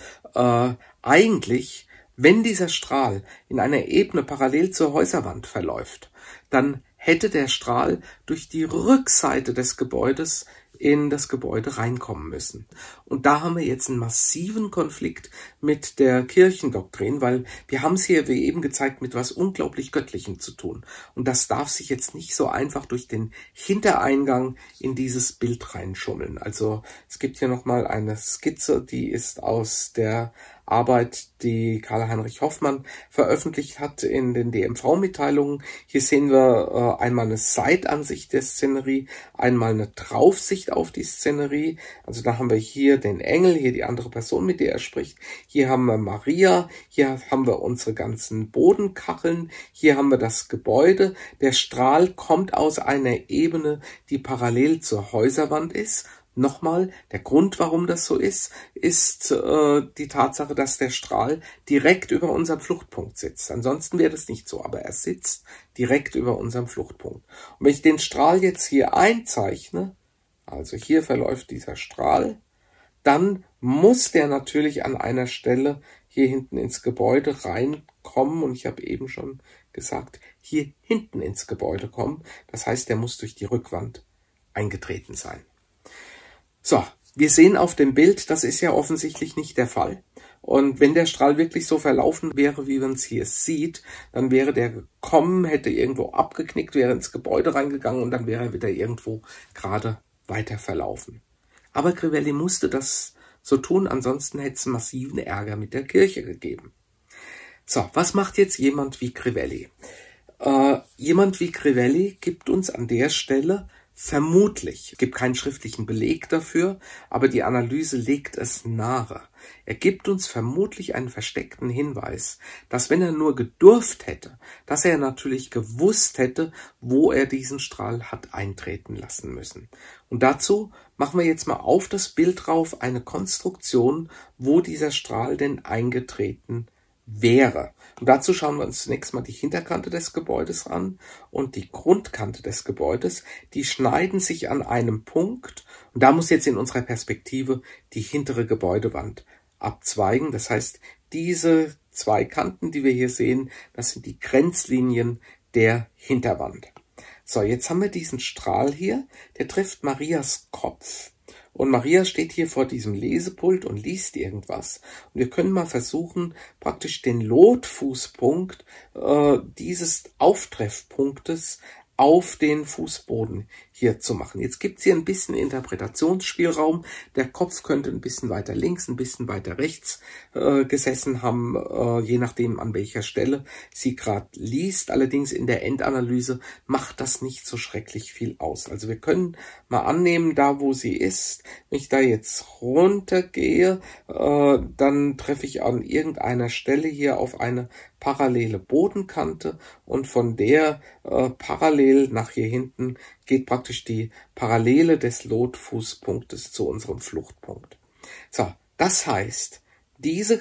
Eigentlich, wenn dieser Strahl in einer Ebene parallel zur Häuserwand verläuft, dann hätte der Strahl durch die Rückseite des Gebäudes in das Gebäude reinkommen müssen. Und da haben wir jetzt einen massiven Konflikt mit der Kirchendoktrin, weil wir haben es hier, wie eben gezeigt, mit was unglaublich Göttlichem zu tun. Und das darf sich jetzt nicht so einfach durch den Hintereingang in dieses Bild reinschummeln. Also es gibt hier nochmal eine Skizze, die ist aus der Arbeit, die Karl-Heinrich Hoffmann veröffentlicht hat in den DMV-Mitteilungen. Hier sehen wir einmal eine Seitansicht der Szenerie, einmal eine Draufsicht auf die Szenerie. Also da haben wir hier den Engel, hier die andere Person, mit der er spricht. Hier haben wir Maria, hier haben wir unsere ganzen Bodenkacheln, hier haben wir das Gebäude. Der Strahl kommt aus einer Ebene, die parallel zur Häuserwand ist. Nochmal, der Grund, warum das so ist die Tatsache, dass der Strahl direkt über unserem Fluchtpunkt sitzt. Ansonsten wäre das nicht so, aber er sitzt direkt über unserem Fluchtpunkt. Und wenn ich den Strahl jetzt hier einzeichne, also hier verläuft dieser Strahl, dann muss der natürlich an einer Stelle hier hinten ins Gebäude reinkommen. Und ich habe eben schon gesagt, hier hinten ins Gebäude kommen. Das heißt, der muss durch die Rückwand eingetreten sein. So, wir sehen auf dem Bild, das ist ja offensichtlich nicht der Fall. Und wenn der Strahl wirklich so verlaufen wäre, wie man es hier sieht, dann wäre der gekommen, hätte irgendwo abgeknickt, wäre ins Gebäude reingegangen und dann wäre er wieder irgendwo gerade weiter verlaufen. Aber Crivelli musste das so tun, ansonsten hätte es massiven Ärger mit der Kirche gegeben. So, was macht jetzt jemand wie Crivelli? Jemand wie Crivelli gibt uns an der Stelle vermutlich, es gibt keinen schriftlichen Beleg dafür, aber die Analyse legt es nahe. Er gibt uns vermutlich einen versteckten Hinweis, dass wenn er nur gedurft hätte, dass er natürlich gewusst hätte, wo er diesen Strahl hat eintreten lassen müssen. Und dazu machen wir jetzt mal auf das Bild drauf eine Konstruktion, wo dieser Strahl denn eingetreten wäre. Und dazu schauen wir uns zunächst mal die Hinterkante des Gebäudes an und die Grundkante des Gebäudes. Die schneiden sich an einem Punkt und da muss jetzt in unserer Perspektive die hintere Gebäudewand abzweigen. Das heißt, diese zwei Kanten, die wir hier sehen, das sind die Grenzlinien der Hinterwand. So, jetzt haben wir diesen Strahl hier, der trifft Marias Kopf. Und Maria steht hier vor diesem Lesepult und liest irgendwas. Und wir können mal versuchen, praktisch den Lotfußpunkt dieses Auftreffpunktes auf den Fußboden hier zu machen. Jetzt gibt es hier ein bisschen Interpretationsspielraum. Der Kopf könnte ein bisschen weiter links, ein bisschen weiter rechts gesessen haben, je nachdem an welcher Stelle sie gerade liest. Allerdings in der Endanalyse macht das nicht so schrecklich viel aus. Also wir können mal annehmen, da wo sie ist, wenn ich da jetzt runtergehe, dann treffe ich an irgendeiner Stelle hier auf eine parallele Bodenkante und von der parallel nach hier hinten geht praktisch die Parallele des Lotfußpunktes zu unserem Fluchtpunkt. So, das heißt, diese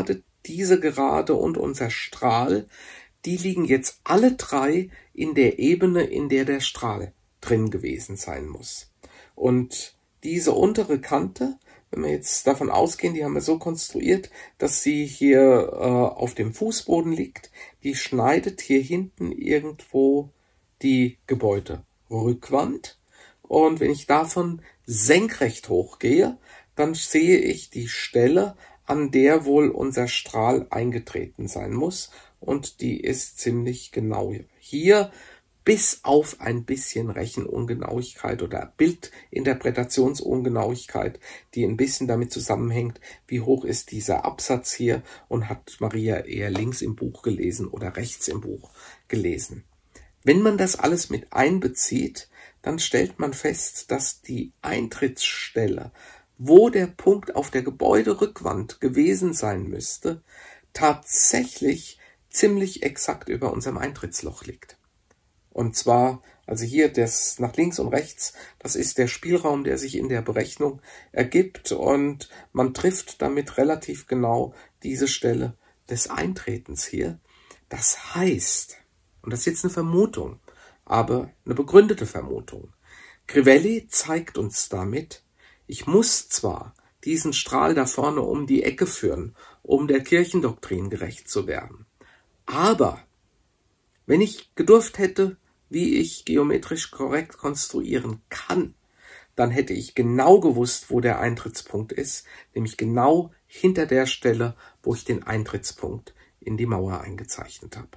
Gerade und unser Strahl, die liegen jetzt alle drei in der Ebene, in der der Strahl drin gewesen sein muss. Und diese untere Kante, wenn wir jetzt davon ausgehen, die haben wir so konstruiert, dass sie hier auf dem Fußboden liegt, die schneidet hier hinten irgendwo die Gebäuderückwand. Und wenn ich davon senkrecht hochgehe, dann sehe ich die Stelle, an der wohl unser Strahl eingetreten sein muss. Und die ist ziemlich genau hier, bis auf ein bisschen Rechenungenauigkeit oder Bildinterpretationsungenauigkeit, die ein bisschen damit zusammenhängt, wie hoch ist dieser Absatz hier und hat Maria eher links im Buch gelesen oder rechts im Buch gelesen. Wenn man das alles mit einbezieht, dann stellt man fest, dass die Eintrittsstelle, wo der Punkt auf der Gebäuderückwand gewesen sein müsste, tatsächlich ziemlich exakt über unserem Eintrittsloch liegt. Und zwar, also hier das nach links und rechts, das ist der Spielraum, der sich in der Berechnung ergibt und man trifft damit relativ genau diese Stelle des Eintretens hier. Das heißt, und das ist jetzt eine Vermutung, aber eine begründete Vermutung, Crivelli zeigt uns damit, ich muss zwar diesen Strahl da vorne um die Ecke führen, um der Kirchendoktrin gerecht zu werden, aber wenn ich gedurft hätte, wie ich geometrisch korrekt konstruieren kann, dann hätte ich genau gewusst, wo der Eintrittspunkt ist, nämlich genau hinter der Stelle, wo ich den Eintrittspunkt in die Mauer eingezeichnet habe.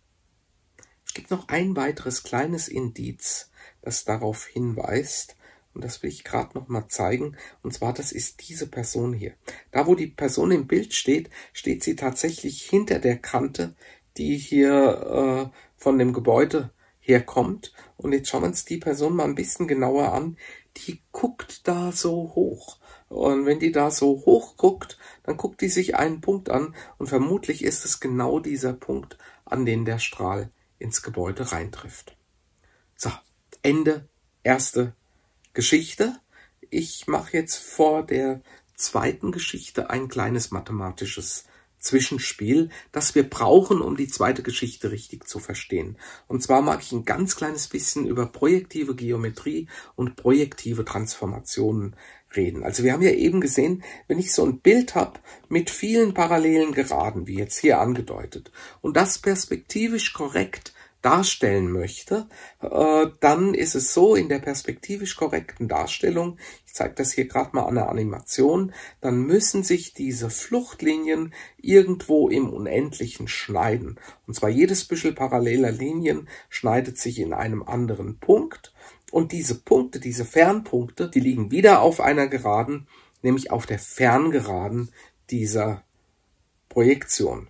Es gibt noch ein weiteres kleines Indiz, das darauf hinweist, und das will ich gerade noch mal zeigen, und zwar, das ist diese Person hier. Da, wo die Person im Bild steht, steht sie tatsächlich hinter der Kante, die hier von dem Gebäude herkommt. Und jetzt schauen wir uns die Person mal ein bisschen genauer an. Die guckt da so hoch. Und wenn die da so hoch guckt, dann guckt die sich einen Punkt an. Und vermutlich ist es genau dieser Punkt, an den der Strahl ins Gebäude reintrifft. So, Ende erste Geschichte. Ich mache jetzt vor der zweiten Geschichte ein kleines mathematisches Zwischenspiel, das wir brauchen, um die zweite Geschichte richtig zu verstehen. Und zwar mag ich ein ganz kleines bisschen über projektive Geometrie und projektive Transformationen reden. Also wir haben ja eben gesehen, wenn ich so ein Bild habe mit vielen parallelen Geraden, wie jetzt hier angedeutet, und das perspektivisch korrekt darstellen möchte, dann ist es so, in der perspektivisch korrekten Darstellung, ich zeige das hier gerade mal an der Animation, dann müssen sich diese Fluchtlinien irgendwo im Unendlichen schneiden. Und zwar jedes Büschel paralleler Linien schneidet sich in einem anderen Punkt. Und diese Punkte, diese Fernpunkte, die liegen wieder auf einer Geraden, nämlich auf der Ferngeraden dieser Projektion.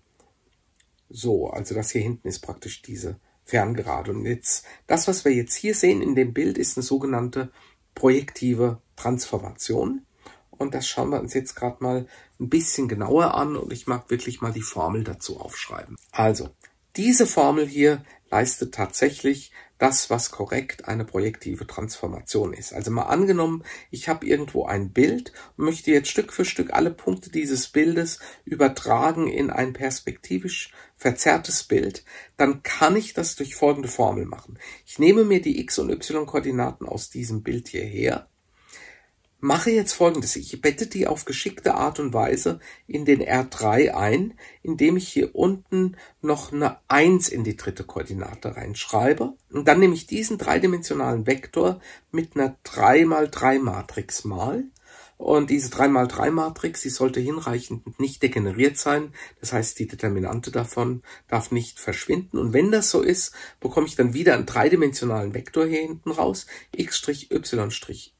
So, also das hier hinten ist praktisch diese Ferngerade. Und jetzt, das, was wir jetzt hier sehen in dem Bild, ist eine sogenannte projektive Transformation. Und das schauen wir uns jetzt gerade mal ein bisschen genauer an und ich mag wirklich mal die Formel dazu aufschreiben. Also, diese Formel hier leistet tatsächlich das, was korrekt eine projektive Transformation ist. Also mal angenommen, ich habe irgendwo ein Bild und möchte jetzt Stück für Stück alle Punkte dieses Bildes übertragen in ein perspektivisch verzerrtes Bild, dann kann ich das durch folgende Formel machen. Ich nehme mir die X- und Y-Koordinaten aus diesem Bild hierher, mache jetzt Folgendes. Ich bette die auf geschickte Art und Weise in den R3 ein, indem ich hier unten noch eine 1 in die dritte Koordinate reinschreibe. Und dann nehme ich diesen dreidimensionalen Vektor mit einer 3×3 Matrix mal. Und diese 3×3 Matrix, die sollte hinreichend nicht degeneriert sein. Das heißt, die Determinante davon darf nicht verschwinden. Und wenn das so ist, bekomme ich dann wieder einen dreidimensionalen Vektor hier hinten raus. X', Y',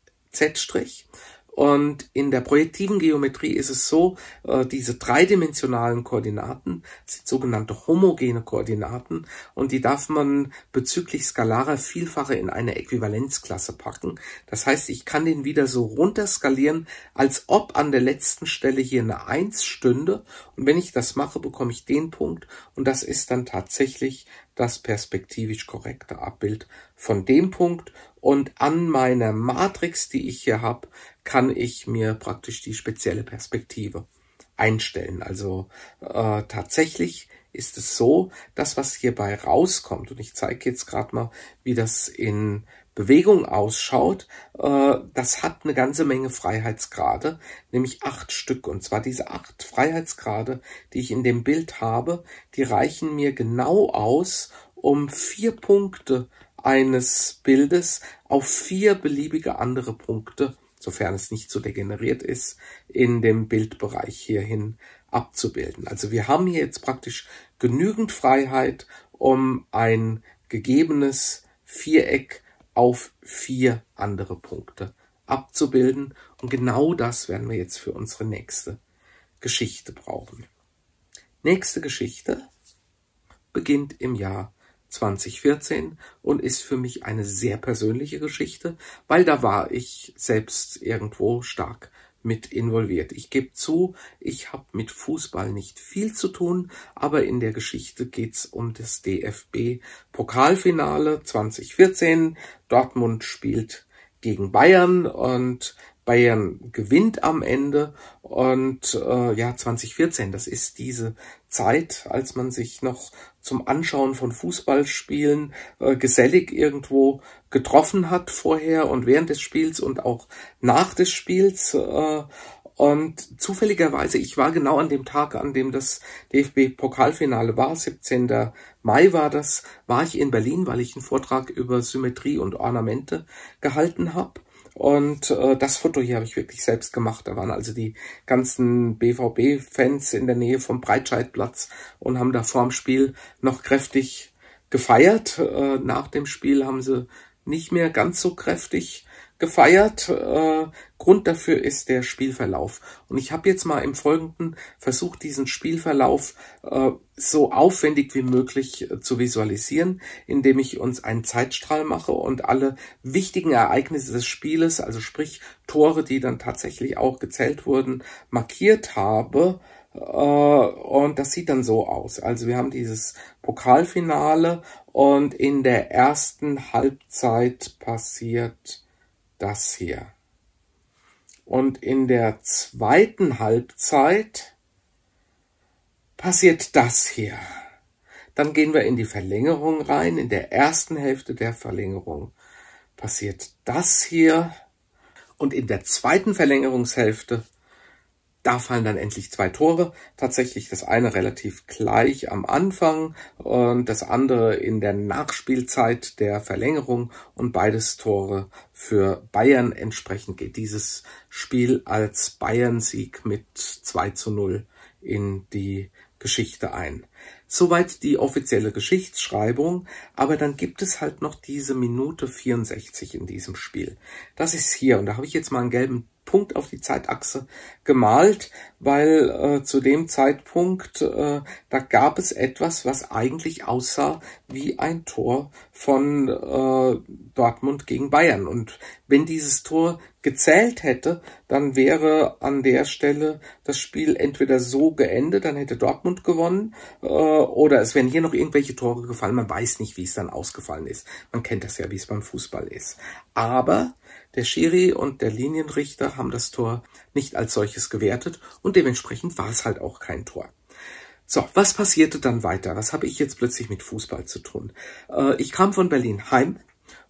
Z'. Und in der projektiven Geometrie ist es so, diese dreidimensionalen Koordinaten sind sogenannte homogene Koordinaten und die darf man bezüglich skalarer Vielfache in eine Äquivalenzklasse packen. Das heißt, ich kann den wieder so runterskalieren, als ob an der letzten Stelle hier eine 1 stünde. Und wenn ich das mache, bekomme ich den Punkt und das ist dann tatsächlich das perspektivisch korrekte Abbild von dem Punkt. Und an meiner Matrix, die ich hier habe, kann ich mir praktisch die spezielle Perspektive einstellen. Also tatsächlich ist es so, dass was hierbei rauskommt, und ich zeige jetzt gerade mal, wie das in Bewegung ausschaut, das hat eine ganze Menge Freiheitsgrade, nämlich 8 Stück. Und zwar diese 8 Freiheitsgrade, die ich in dem Bild habe, die reichen mir genau aus, um 4 Punkte eines Bildes auf 4 beliebige andere Punkte, sofern es nicht so degeneriert ist, in dem Bildbereich hierhin abzubilden. Also wir haben hier jetzt praktisch genügend Freiheit, um ein gegebenes Viereck auf 4 andere Punkte abzubilden. Und genau das werden wir jetzt für unsere nächste Geschichte brauchen. Nächste Geschichte beginnt im Jahr 2014 und ist für mich eine sehr persönliche Geschichte, weil da war ich selbst irgendwo stark mit involviert. Ich gebe zu, ich habe mit Fußball nicht viel zu tun, aber in der Geschichte geht's um das DFB-Pokalfinale 2014. Dortmund spielt gegen Bayern und Bayern gewinnt am Ende und 2014, das ist diese Zeit, als man sich noch zum Anschauen von Fußballspielen gesellig irgendwo getroffen hat vorher und während des Spiels und auch nach des Spiels. Und zufälligerweise, ich war genau an dem Tag, an dem das DFB-Pokalfinale war, 17. Mai war ich in Berlin, weil ich einen Vortrag über Symmetrie und Ornamente gehalten habe. Und das Foto hier habe ich wirklich selbst gemacht. Da waren also die ganzen BVB-Fans in der Nähe vom Breitscheidplatz und haben da vorm Spiel noch kräftig gefeiert. Nach dem Spiel haben sie nicht mehr ganz so kräftig gefeiert. Grund dafür ist der Spielverlauf. Und ich habe jetzt mal im Folgenden versucht, diesen Spielverlauf so aufwendig wie möglich zu visualisieren, indem ich uns einen Zeitstrahl mache und alle wichtigen Ereignisse des Spieles, also sprich Tore, die dann tatsächlich auch gezählt wurden, markiert habe. Und das sieht dann so aus. Also wir haben dieses Pokalfinale und in der ersten Halbzeit passiert das hier. Und in der zweiten Halbzeit passiert das hier. Dann gehen wir in die Verlängerung rein. In der ersten Hälfte der Verlängerung passiert das hier. Und in der zweiten Verlängerungshälfte, da fallen dann endlich 2 Tore. Tatsächlich das eine relativ gleich am Anfang und das andere in der Nachspielzeit der Verlängerung und beides Tore für Bayern. Entsprechend geht dieses Spiel als Bayern-Sieg mit 2:0 in die Geschichte ein. Soweit die offizielle Geschichtsschreibung, aber dann gibt es halt noch diese Minute 64 in diesem Spiel. Das ist hier und da habe ich jetzt mal einen gelben Punkt auf die Zeitachse gemalt, weil zu dem Zeitpunkt, da gab es etwas, was eigentlich aussah wie ein Tor von Dortmund gegen Bayern. Und wenn dieses Tor gezählt hätte, dann wäre an der Stelle das Spiel entweder so geendet, dann hätte Dortmund gewonnen, oder es wären hier noch irgendwelche Tore gefallen. Man weiß nicht, wie es dann ausgefallen ist. Man kennt das ja, wie es beim Fußball ist. Aber der Schiri und der Linienrichter haben das Tor nicht als solches gewertet und dementsprechend war es halt auch kein Tor. So, was passierte dann weiter? Was habe ich jetzt plötzlich mit Fußball zu tun? Ich kam von Berlin heim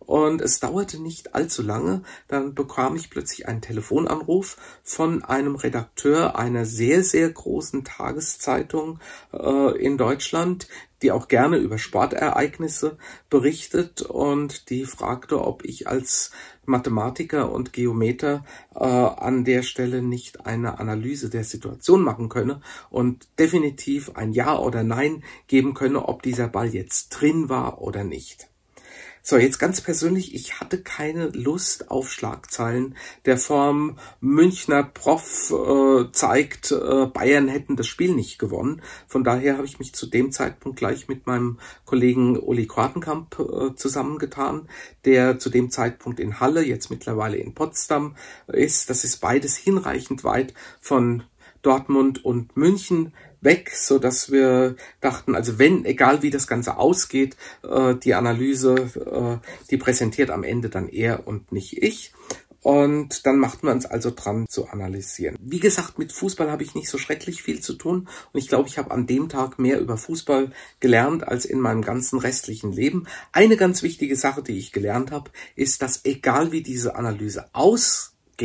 Und es dauerte nicht allzu lange, dann bekam ich plötzlich einen Telefonanruf von einem Redakteur einer sehr, sehr großen Tageszeitung in Deutschland, die auch gerne über Sportereignisse berichtet, und die fragte, ob ich als Mathematiker und Geometer an der Stelle nicht eine Analyse der Situation machen könne und definitiv ein Ja oder Nein geben könne, ob dieser Ball jetzt drin war oder nicht. So, jetzt ganz persönlich, ich hatte keine Lust auf Schlagzeilen der Form Münchner Prof zeigt, Bayern hätten das Spiel nicht gewonnen. Von daher habe ich mich zu dem Zeitpunkt gleich mit meinem Kollegen Uli Kortenkamp zusammengetan, der zu dem Zeitpunkt in Halle, jetzt mittlerweile in Potsdam ist. Das ist beides hinreichend weit von Dortmund und München weg, so dass wir dachten, also wenn, egal wie das Ganze ausgeht, die Analyse, die präsentiert am Ende dann er und nicht ich. Und dann machten wir uns also dran zu analysieren. Wie gesagt, mit Fußball habe ich nicht so schrecklich viel zu tun. Und ich glaube, ich habe an dem Tag mehr über Fußball gelernt als in meinem ganzen restlichen Leben. Eine ganz wichtige Sache, die ich gelernt habe, ist, dass egal wie diese Analyse ausgeht,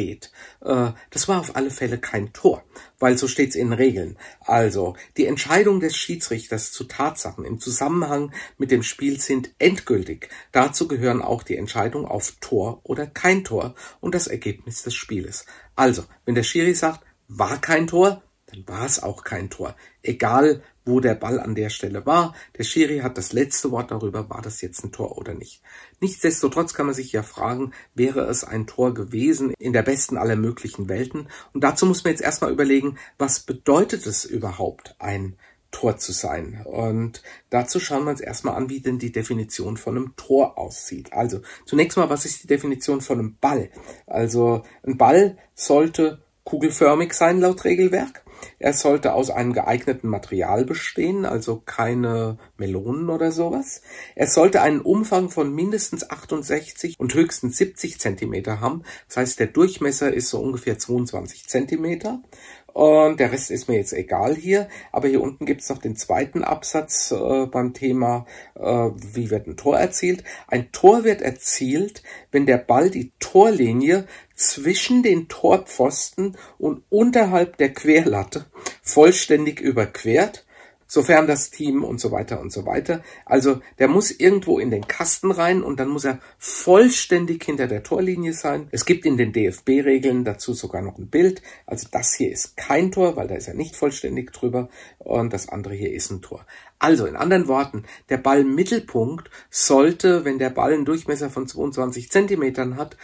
das war auf alle Fälle kein Tor, weil so steht es in Regeln. Also die Entscheidung des Schiedsrichters zu Tatsachen im Zusammenhang mit dem Spiel sind endgültig. Dazu gehören auch die Entscheidung auf Tor oder kein Tor und das Ergebnis des Spieles. Also, wenn der Schiri sagt, war kein Tor, dann war es auch kein Tor. Egal, wo der Ball an der Stelle war, der Schiri hat das letzte Wort darüber, war das jetzt ein Tor oder nicht. Nichtsdestotrotz kann man sich ja fragen, wäre es ein Tor gewesen in der besten aller möglichen Welten? Und dazu muss man jetzt erstmal überlegen, was bedeutet es überhaupt, ein Tor zu sein? Und dazu schauen wir uns erstmal an, wie denn die Definition von einem Tor aussieht. Also zunächst mal, was ist die Definition von einem Ball? Also ein Ball sollte kugelförmig sein laut Regelwerk. Er sollte aus einem geeigneten Material bestehen, also keine Melonen oder sowas. Er sollte einen Umfang von mindestens 68 und höchstens 70 Zentimeter haben. Das heißt, der Durchmesser ist so ungefähr 22 Zentimeter. Und der Rest ist mir jetzt egal hier. Aber hier unten gibt es noch den zweiten Absatz beim Thema, wie wird ein Tor erzielt. Ein Tor wird erzielt, wenn der Ball die Torlinie zwischen den Torpfosten und unterhalb der Querlatte vollständig überquert, sofern das Team und so weiter und so weiter. Also der muss irgendwo in den Kasten rein und dann muss er vollständig hinter der Torlinie sein. Es gibt in den DFB-Regeln dazu sogar noch ein Bild. Also das hier ist kein Tor, weil da ist er nicht vollständig drüber, und das andere hier ist ein Tor. Also in anderen Worten, der Ballmittelpunkt sollte, wenn der Ball einen Durchmesser von 22 Zentimetern hat,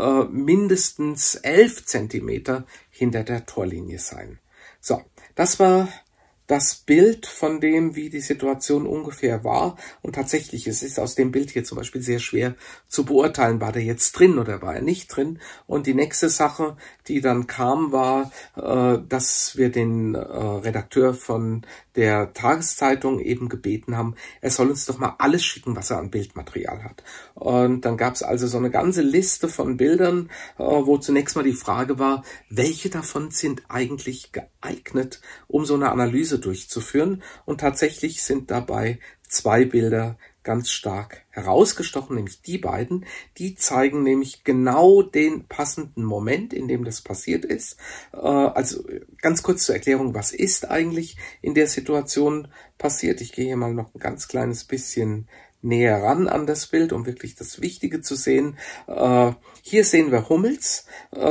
mindestens 11 Zentimeter hinter der Torlinie sein. So, das war das Bild von dem, wie die Situation ungefähr war. Und tatsächlich, es ist aus dem Bild hier zum Beispiel sehr schwer zu beurteilen, war der jetzt drin oder war er nicht drin. Und die nächste Sache, die dann kam, war, dass wir den Redakteur von der Tageszeitung eben gebeten haben, er soll uns doch mal alles schicken, was er an Bildmaterial hat. Und dann gab es also so eine ganze Liste von Bildern, wo zunächst mal die Frage war, welche davon sind eigentlich geeignet, um so eine Analyse durchzuführen. Und tatsächlich sind dabei 2 Bilder ganz stark herausgestochen, nämlich die beiden. Die zeigen nämlich genau den passenden Moment, in dem das passiert ist. Also ganz kurz zur Erklärung, was ist eigentlich in der Situation passiert? Ich gehe hier mal noch ein ganz kleines bisschen näher ran an das Bild, um wirklich das Wichtige zu sehen. Hier sehen wir Hummels,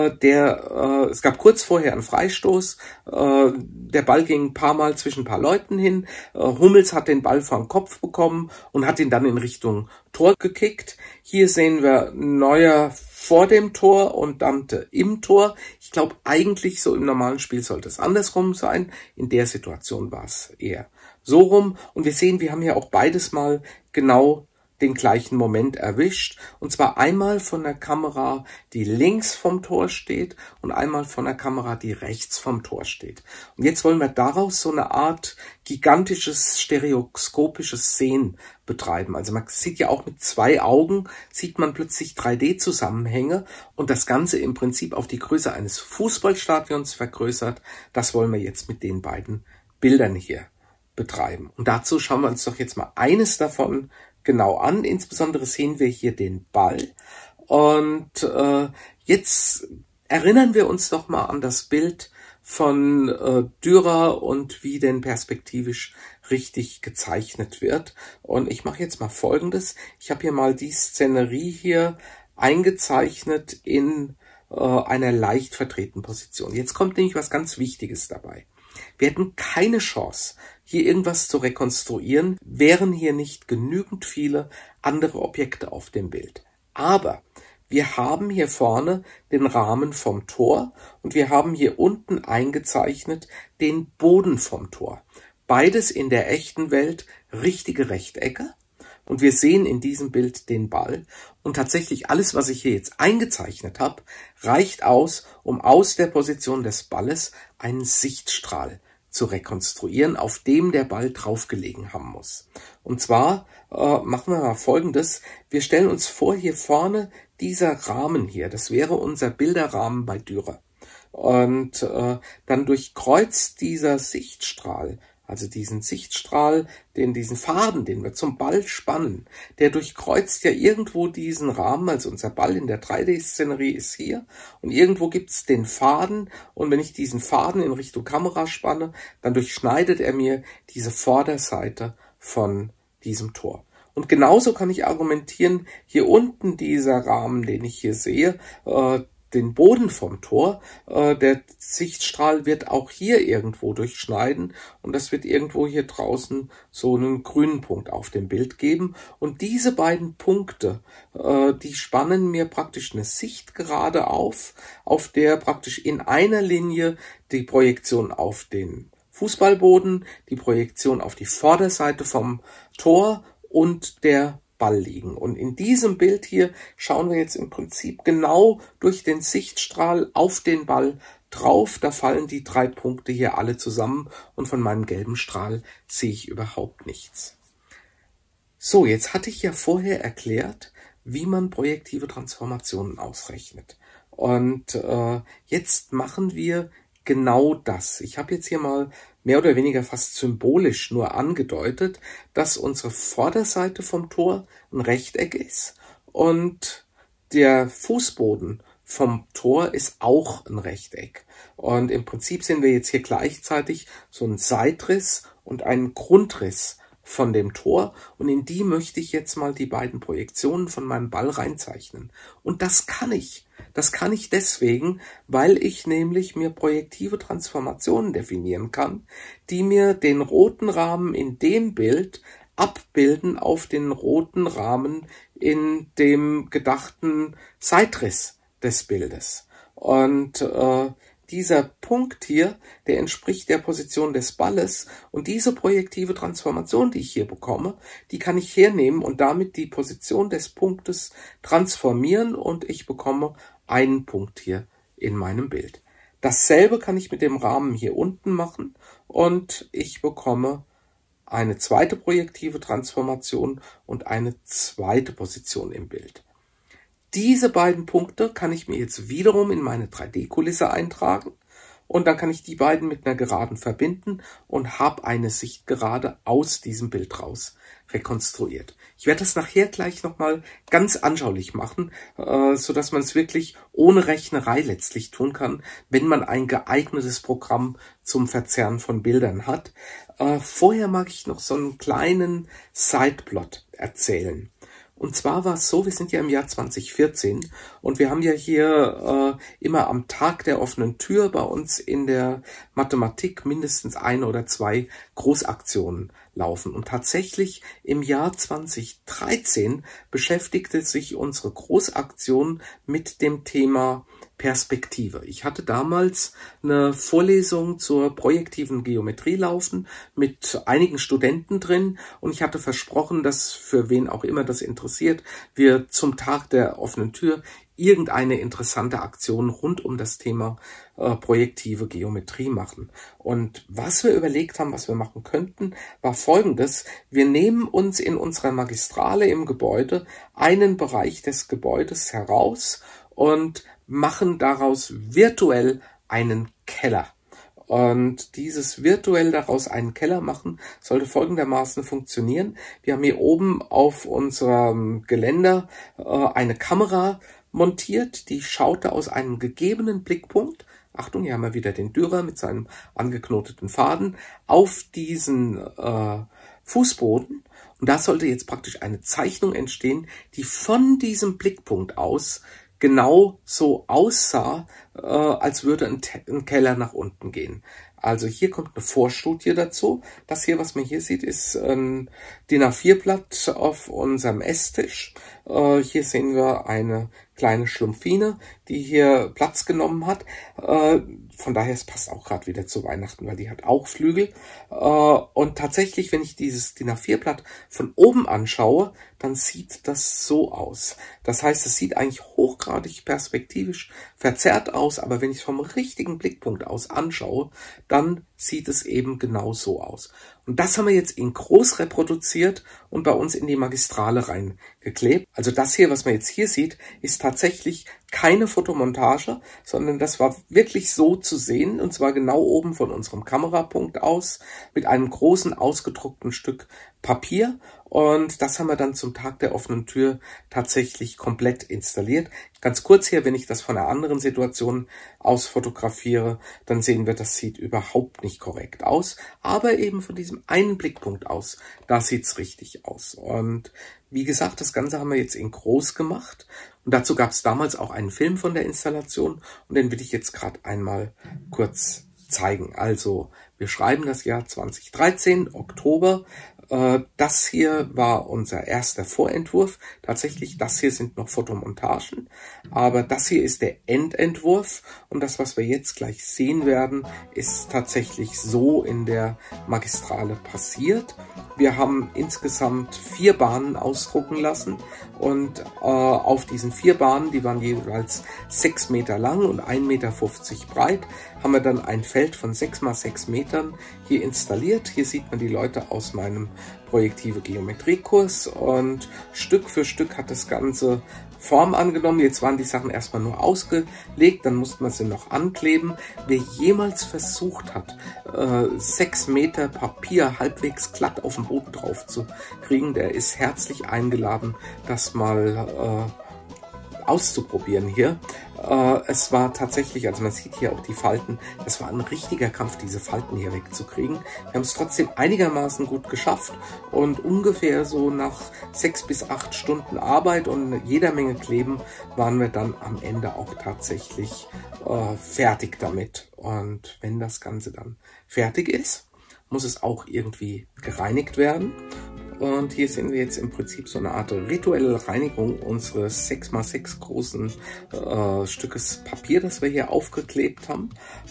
es gab kurz vorher einen Freistoß, der Ball ging ein paar Mal zwischen ein paar Leuten hin, Hummels hat den Ball vor den Kopf bekommen und hat ihn dann in Richtung Tor gekickt. Hier sehen wir Neuer vor dem Tor und Dante im Tor. Ich glaube, eigentlich so im normalen Spiel sollte es andersrum sein. In der Situation war es eher so rum. Und wir sehen, wir haben ja auch beides mal genau den gleichen Moment erwischt. Und zwar einmal von der Kamera, die links vom Tor steht, und einmal von der Kamera, die rechts vom Tor steht. Und jetzt wollen wir daraus so eine Art gigantisches stereoskopisches Sehen betreiben. Also man sieht ja auch mit 2 Augen, sieht man plötzlich 3D-Zusammenhänge und das Ganze im Prinzip auf die Größe eines Fußballstadions vergrößert. Das wollen wir jetzt mit den beiden Bildern hier betreiben. Und dazu schauen wir uns doch jetzt mal eines davon genau an. Insbesondere sehen wir hier den Ball. Und jetzt erinnern wir uns doch mal an das Bild von Dürer und wie denn perspektivisch richtig gezeichnet wird. Und ich mache jetzt mal Folgendes. Ich habe hier mal die Szenerie hier eingezeichnet in einer leicht verdrehten Position. Jetzt kommt nämlich was ganz Wichtiges dabei. Wir hätten keine Chance, hier irgendwas zu rekonstruieren, wären hier nicht genügend viele andere Objekte auf dem Bild. Aber wir haben hier vorne den Rahmen vom Tor und wir haben hier unten eingezeichnet den Boden vom Tor. Beides in der echten Welt richtige Rechtecke. Und wir sehen in diesem Bild den Ball. Und tatsächlich alles, was ich hier jetzt eingezeichnet habe, reicht aus, um aus der Position des Balles einen Sichtstrahl zu rekonstruieren, auf dem der Ball draufgelegen haben muss. Und zwar machen wir mal Folgendes. Wir stellen uns vor, hier vorne dieser Rahmen hier, das wäre unser Bilderrahmen bei Dürer. Und dann durchkreuzt dieser Sichtstrahl, also diesen Sichtstrahl, diesen Faden, den wir zum Ball spannen, der durchkreuzt ja irgendwo diesen Rahmen, also unser Ball in der 3D-Szenerie ist hier und irgendwo gibt's den Faden und wenn ich diesen Faden in Richtung Kamera spanne, dann durchschneidet er mir diese Vorderseite von diesem Tor. Und genauso kann ich argumentieren, hier unten dieser Rahmen, den ich hier sehe, den Boden vom Tor, der Sichtstrahl wird auch hier irgendwo durchschneiden und das wird irgendwo hier draußen so einen grünen Punkt auf dem Bild geben. Und diese beiden Punkte, die spannen mir praktisch eine Sichtgerade auf der praktisch in einer Linie die Projektion auf den Fußballboden, die Projektion auf die Vorderseite vom Tor und der Ball liegen. Und in diesem Bild hier schauen wir jetzt im Prinzip genau durch den Sichtstrahl auf den Ball drauf. Da fallen die 3 Punkte hier alle zusammen und von meinem gelben Strahl sehe ich überhaupt nichts. So, jetzt hatte ich ja vorher erklärt, wie man projektive Transformationen ausrechnet. Und jetzt machen wir genau das. Ich habe jetzt hier mal mehr oder weniger fast symbolisch nur angedeutet, dass unsere Vorderseite vom Tor ein Rechteck ist und der Fußboden vom Tor ist auch ein Rechteck. Und im Prinzip sehen wir jetzt hier gleichzeitig so einen Seitriss und einen Grundriss von dem Tor und in die möchte ich jetzt mal die beiden Projektionen von meinem Ball reinzeichnen. Und das kann ich. Das kann ich deswegen, weil ich nämlich mir projektive Transformationen definieren kann, die mir den roten Rahmen in dem Bild abbilden auf den roten Rahmen in dem gedachten Seitriss des Bildes. Und dieser Punkt hier, der entspricht der Position des Balles und diese projektive Transformation, die ich hier bekomme, die kann ich hernehmen und damit die Position des Punktes transformieren und ich bekomme einen Punkt hier in meinem Bild. Dasselbe kann ich mit dem Rahmen hier unten machen und ich bekomme eine zweite projektive Transformation und eine zweite Position im Bild. Diese beiden Punkte kann ich mir jetzt wiederum in meine 3D-Kulisse eintragen und dann kann ich die beiden mit einer Geraden verbinden und habe eine Sichtgerade aus diesem Bild raus rekonstruiert. Ich werde das nachher gleich nochmal ganz anschaulich machen, sodass man es wirklich ohne Rechnerei letztlich tun kann, wenn man ein geeignetes Programm zum Verzerren von Bildern hat. Vorher mag ich noch so einen kleinen Sideplot erzählen. Und zwar war es so, wir sind ja im Jahr 2014 und wir haben ja hier immer am Tag der offenen Tür bei uns in der Mathematik mindestens 1 oder 2 Großaktionen laufen. Und tatsächlich im Jahr 2013 beschäftigte sich unsere Großaktion mit dem Thema Perspektive. Ich hatte damals eine Vorlesung zur projektiven Geometrie laufen mit einigen Studenten drin und ich hatte versprochen, dass für wen auch immer das interessiert, wir zum Tag der offenen Tür irgendeine interessante Aktion rund um das Thema projektive Geometrie machen. Und was wir überlegt haben, was wir machen könnten, war Folgendes. Wir nehmen uns in unserer Magistrale im Gebäude einen Bereich des Gebäudes heraus und machen daraus virtuell einen Keller. Und dieses virtuell daraus einen Keller machen, sollte folgendermaßen funktionieren. Wir haben hier oben auf unserem Geländer eine Kamera montiert, die schaute aus einem gegebenen Blickpunkt, Achtung, hier haben wir wieder den Dürer mit seinem angeknoteten Faden, auf diesen Fußboden. Und da sollte jetzt praktisch eine Zeichnung entstehen, die von diesem Blickpunkt aus genau so aussah, als würde ein Keller nach unten gehen. Also hier kommt eine Vorstudie dazu. Das hier, was man hier sieht, ist ein DIN A4-Blatt auf unserem Esstisch. Hier sehen wir eine kleine Schlumpfine, die hier Platz genommen hat. Von daher, es passt auch gerade wieder zu Weihnachten, weil die hat auch Flügel. Und tatsächlich, wenn ich dieses DIN A4-Blatt von oben anschaue, dann sieht das so aus. Das heißt, es sieht eigentlich hochgradig perspektivisch verzerrt aus, aber wenn ich es vom richtigen Blickpunkt aus anschaue, dann sieht es eben genau so aus. Und das haben wir jetzt in groß reproduziert und bei uns in die Magistrale reingeklebt. Also das hier, was man jetzt hier sieht, ist tatsächlich keine Fotomontage, sondern das war wirklich so zu sehen, und zwar genau oben von unserem Kamerapunkt aus mit einem großen ausgedruckten Stück Papier. Und das haben wir dann zum Tag der offenen Tür tatsächlich komplett installiert. Ganz kurz hier, wenn ich das von einer anderen Situation aus fotografiere, dann sehen wir, das sieht überhaupt nicht korrekt aus. Aber eben von diesem einen Blickpunkt aus, da sieht's richtig aus. Und wie gesagt, das Ganze haben wir jetzt in groß gemacht. Und dazu gab es damals auch einen Film von der Installation. Und den will ich jetzt gerade einmal kurz zeigen. Also, wir schreiben das Jahr 2013, Oktober. Das hier war unser erster Vorentwurf. Tatsächlich, das hier sind noch Fotomontagen, aber das hier ist der Endentwurf, und das, was wir jetzt gleich sehen werden, ist tatsächlich so in der Magistrale passiert. Wir haben insgesamt 4 Bahnen ausdrucken lassen, und auf diesen 4 Bahnen, die waren jeweils 6 Meter lang und 1,50 Meter breit, haben wir dann ein Feld von 6 mal 6 Metern hier installiert. Hier sieht man die Leute aus meinem projektive Geometriekurs, und Stück für Stück hat das Ganze Form angenommen. Jetzt waren die Sachen erstmal nur ausgelegt, dann musste man sie noch ankleben. Wer jemals versucht hat, 6 Meter Papier halbwegs glatt auf den Boden drauf zu kriegen, der ist herzlich eingeladen, das mal auszuprobieren hier. Es war tatsächlich, also man sieht hier auch die Falten, das war ein richtiger Kampf, diese Falten hier wegzukriegen. Wir haben es trotzdem einigermaßen gut geschafft, und ungefähr so nach 6 bis 8 Stunden Arbeit und jeder Menge Kleben waren wir dann am Ende auch tatsächlich fertig damit. Und wenn das Ganze dann fertig ist, muss es auch irgendwie gereinigt werden. Und hier sehen wir jetzt im Prinzip so eine Art rituelle Reinigung unseres 6 x 6 großen Stückes Papier, das wir hier aufgeklebt haben.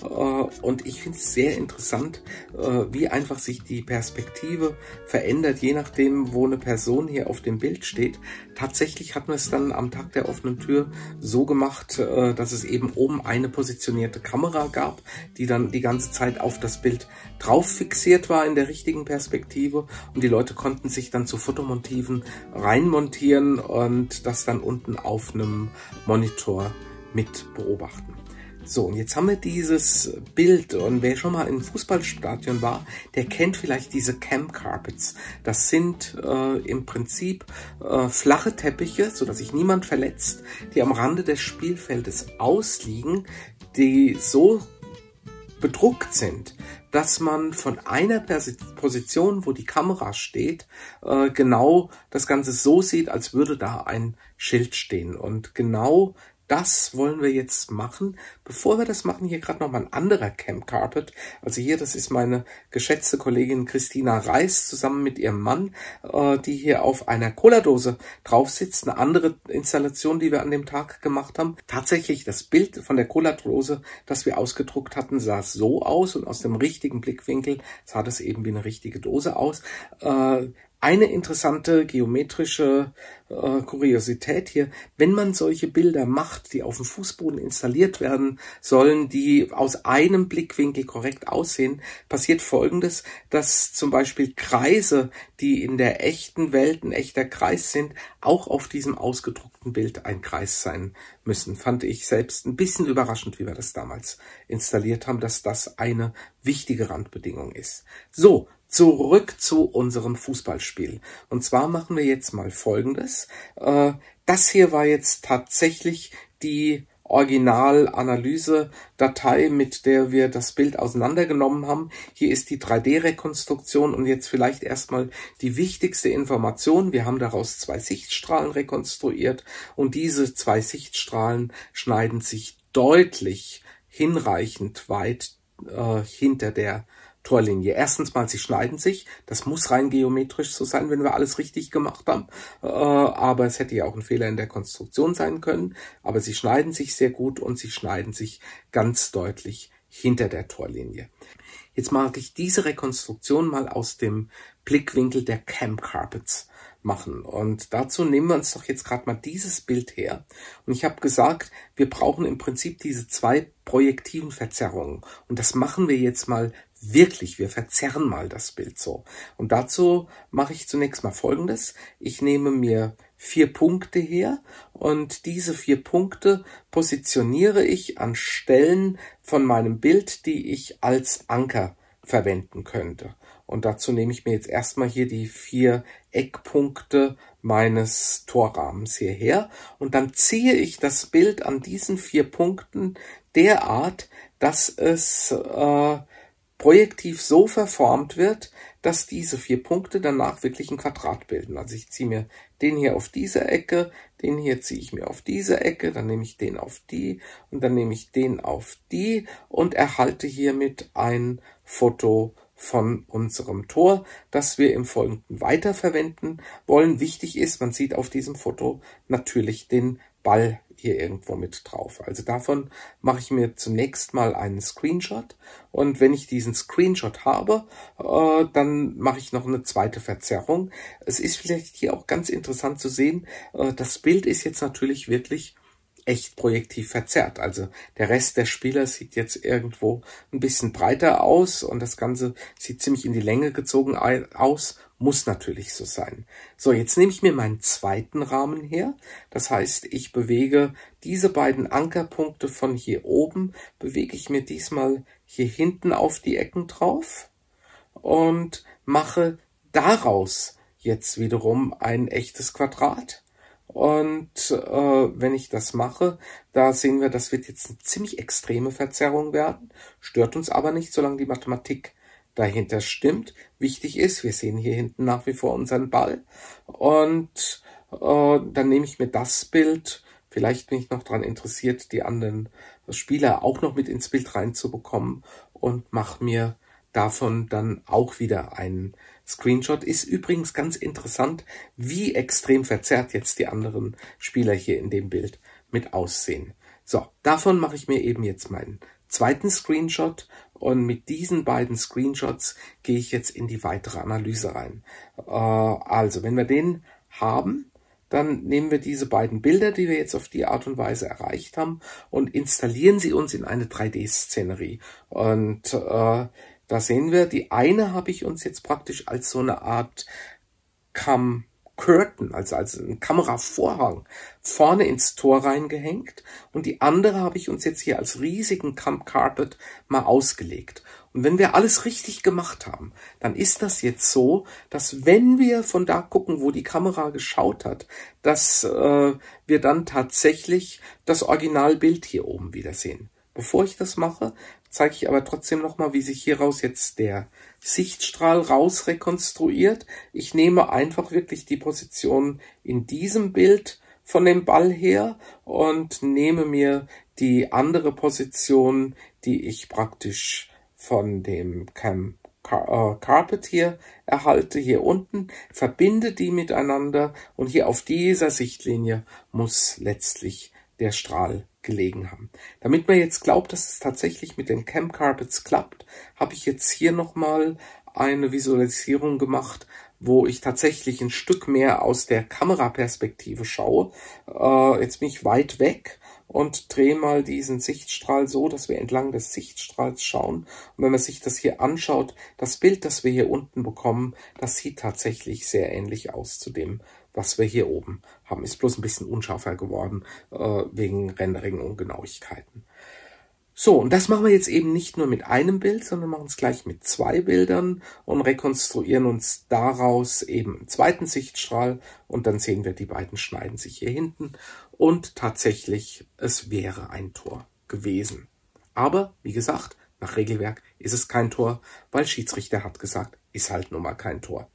Und ich finde es sehr interessant, wie einfach sich die Perspektive verändert, je nachdem, wo eine Person hier auf dem Bild steht. Tatsächlich hatten wir es dann am Tag der offenen Tür so gemacht, dass es eben oben eine positionierte Kamera gab, die dann die ganze Zeit auf das Bild drauf fixiert war in der richtigen Perspektive, und die Leute konnten sich dann zu Fotomotiven reinmontieren und das dann unten auf einem Monitor mit beobachten. So, und jetzt haben wir dieses Bild, und wer schon mal im Fußballstadion war, der kennt vielleicht diese Camp Carpets. Das sind im Prinzip flache Teppiche, sodass sich niemand verletzt, die am Rande des Spielfeldes ausliegen, die so bedruckt sind, dass man von einer Position, wo die Kamera steht, genau das Ganze so sieht, als würde da ein Schild stehen. Und genau das wollen wir jetzt machen. Bevor wir das machen, hier gerade noch mal ein anderer Camp Carpet. Also hier, das ist meine geschätzte Kollegin Christina Reis zusammen mit ihrem Mann, die hier auf einer Cola-Dose drauf sitzt. Eine andere Installation, die wir an dem Tag gemacht haben. Tatsächlich, das Bild von der Cola-Dose, das wir ausgedruckt hatten, sah so aus, und aus dem richtigen Blickwinkel sah das eben wie eine richtige Dose aus. Eine interessante geometrische Kuriosität hier, wenn man solche Bilder macht, die auf dem Fußboden installiert werden sollen, die aus einem Blickwinkel korrekt aussehen, passiert Folgendes, dass zum Beispiel Kreise, die in der echten Welt ein echter Kreis sind, auch auf diesem ausgedruckten Bild ein Kreis sein müssen. Fand ich selbst ein bisschen überraschend, wie wir das damals installiert haben, dass das eine wichtige Randbedingung ist. So, zurück zu unserem Fußballspiel. Und zwar machen wir jetzt mal Folgendes. Das hier war jetzt tatsächlich die Original-Analyse-Datei, mit der wir das Bild auseinandergenommen haben. Hier ist die 3D-Rekonstruktion und jetzt vielleicht erstmal die wichtigste Information. Wir haben daraus 2 Sichtstrahlen rekonstruiert und diese 2 Sichtstrahlen schneiden sich deutlich hinreichend weit hinter der Torlinie. Erstens mal, sie schneiden sich. Das muss rein geometrisch so sein, wenn wir alles richtig gemacht haben. Aber es hätte ja auch ein Fehler in der Konstruktion sein können. Aber sie schneiden sich sehr gut und sie schneiden sich ganz deutlich hinter der Torlinie. Jetzt mag ich diese Rekonstruktion mal aus dem Blickwinkel der Cam Carpets machen. Und dazu nehmen wir uns doch jetzt gerade mal dieses Bild her. Und ich habe gesagt, wir brauchen im Prinzip diese 2 projektiven Verzerrungen. Und das machen wir jetzt mal wirklich. Wir verzerren mal das Bild so. Und dazu mache ich zunächst mal Folgendes. Ich nehme mir 4 Punkte her und diese 4 Punkte positioniere ich an Stellen von meinem Bild, die ich als Anker verwenden könnte. Und dazu nehme ich mir jetzt erstmal hier die 4 Eckpunkte meines Torrahmens hierher und dann ziehe ich das Bild an diesen 4 Punkten derart, dass es projektiv so verformt wird, dass diese 4 Punkte danach wirklich ein Quadrat bilden. Also ich ziehe mir den hier auf diese Ecke, den hier ziehe ich mir auf diese Ecke, dann nehme ich den auf die und dann nehme ich den auf die und erhalte hiermit ein Foto von unserem Tor, das wir im Folgenden weiterverwenden wollen. Wichtig ist, man sieht auf diesem Foto natürlich den Ball hier irgendwo mit drauf. Also davon mache ich mir zunächst mal einen Screenshot und wenn ich diesen Screenshot habe, dann mache ich noch eine zweite Verzerrung. Es ist vielleicht hier auch ganz interessant zu sehen, das Bild ist jetzt natürlich wirklich echt projektiv verzerrt. Also der Rest der Spieler sieht jetzt irgendwo ein bisschen breiter aus und das Ganze sieht ziemlich in die Länge gezogen aus. Muss natürlich so sein. So, jetzt nehme ich mir meinen zweiten Rahmen her. Das heißt, ich bewege diese beiden Ankerpunkte von hier oben, bewege ich mir diesmal hier hinten auf die Ecken drauf und mache daraus jetzt wiederum ein echtes Quadrat. Und wenn ich das mache, da sehen wir, das wird jetzt eine ziemlich extreme Verzerrung werden. Stört uns aber nicht, solange die Mathematik dahinter stimmt. Wichtig ist, wir sehen hier hinten nach wie vor unseren Ball. Und dann nehme ich mir das Bild. Vielleicht bin ich noch daran interessiert, die anderen Spieler auch noch mit ins Bild reinzubekommen und mache mir davon dann auch wieder einen Screenshot. Ist übrigens ganz interessant, wie extrem verzerrt jetzt die anderen Spieler hier in dem Bild mit aussehen. So, davon mache ich mir eben jetzt meinen zweiten Screenshot und mit diesen beiden Screenshots gehe ich jetzt in die weitere Analyse rein. Also, wenn wir den haben, dann nehmen wir diese beiden Bilder, die wir jetzt auf die Art und Weise erreicht haben und installieren sie uns in eine 3D-Szenerie. Und da sehen wir, die eine habe ich uns jetzt praktisch als so eine Art Curtain, also als ein Kameravorhang vorne ins Tor reingehängt und die andere habe ich uns jetzt hier als riesigen Cam Carpet mal ausgelegt. Und wenn wir alles richtig gemacht haben, dann ist das jetzt so, dass wenn wir von da gucken, wo die Kamera geschaut hat, dass wir dann tatsächlich das Originalbild hier oben wieder sehen. Bevor ich das mache, zeige ich aber trotzdem nochmal, wie sich hieraus jetzt der Sichtstrahl raus rekonstruiert. Ich nehme einfach wirklich die Position in diesem Bild von dem Ball her und nehme mir die andere Position, die ich praktisch von dem Cam Carpet hier erhalte, hier unten, verbinde die miteinander und hier auf dieser Sichtlinie muss letztlich der Strahl gelegen haben. Damit man jetzt glaubt, dass es tatsächlich mit den Cam Carpets klappt, habe ich jetzt hier nochmal eine Visualisierung gemacht, wo ich tatsächlich ein Stück mehr aus der Kameraperspektive schaue. Jetzt bin ich weit weg und drehe mal diesen Sichtstrahl so, dass wir entlang des Sichtstrahls schauen. Und wenn man sich das hier anschaut, das Bild, das wir hier unten bekommen, das sieht tatsächlich sehr ähnlich aus zu dem, was wir hier oben haben. Ist bloß ein bisschen unscharfer geworden wegen Rendering-Ungenauigkeiten. So, und das machen wir jetzt eben nicht nur mit einem Bild, sondern machen es gleich mit 2 Bildern und rekonstruieren uns daraus eben einen zweiten Sichtstrahl und dann sehen wir, die beiden schneiden sich hier hinten und tatsächlich, es wäre ein Tor gewesen. Aber, wie gesagt, nach Regelwerk ist es kein Tor, weil Schiedsrichter hat gesagt, ist halt nun mal kein Tor.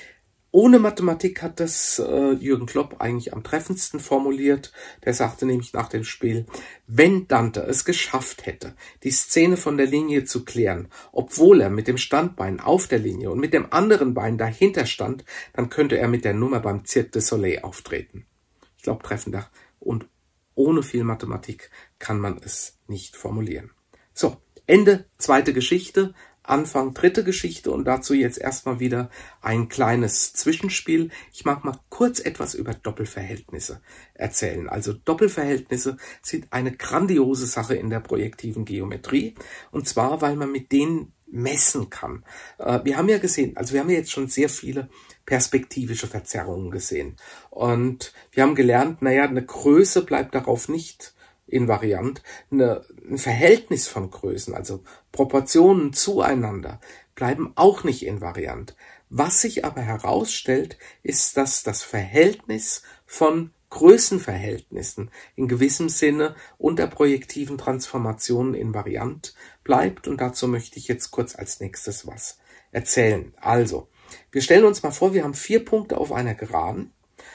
Ohne Mathematik hat das Jürgen Klopp eigentlich am treffendsten formuliert. Der sagte nämlich nach dem Spiel, wenn Dante es geschafft hätte, die Szene von der Linie zu klären, obwohl er mit dem Standbein auf der Linie und mit dem anderen Bein dahinter stand, dann könnte er mit der Nummer beim Cirque du Soleil auftreten. Ich glaube, treffender und ohne viel Mathematik kann man es nicht formulieren. So, Ende zweite Geschichte. Anfang dritte Geschichte und dazu jetzt erstmal wieder ein kleines Zwischenspiel. Ich mag mal kurz etwas über Doppelverhältnisse erzählen. Also Doppelverhältnisse sind eine grandiose Sache in der projektiven Geometrie und zwar, weil man mit denen messen kann. Wir haben ja gesehen, also wir haben ja jetzt schon sehr viele perspektivische Verzerrungen gesehen und wir haben gelernt, naja, eine Größe bleibt darauf nicht invariant, ein Verhältnis von Größen, also Proportionen zueinander, bleiben auch nicht invariant. Was sich aber herausstellt, ist, dass das Verhältnis von Größenverhältnissen in gewissem Sinne unter projektiven Transformationen invariant bleibt und dazu möchte ich jetzt kurz als nächstes was erzählen. Also, wir stellen uns mal vor, wir haben 4 Punkte auf einer Geraden.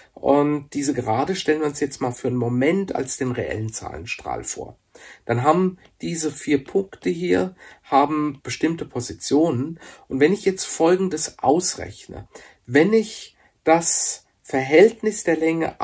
Und diese Gerade stellen wir uns jetzt mal für einen Moment als den reellen Zahlenstrahl vor. Dann haben diese 4 Punkte hier, haben bestimmte Positionen. Und wenn ich jetzt Folgendes ausrechne, wenn ich das Verhältnis der Länge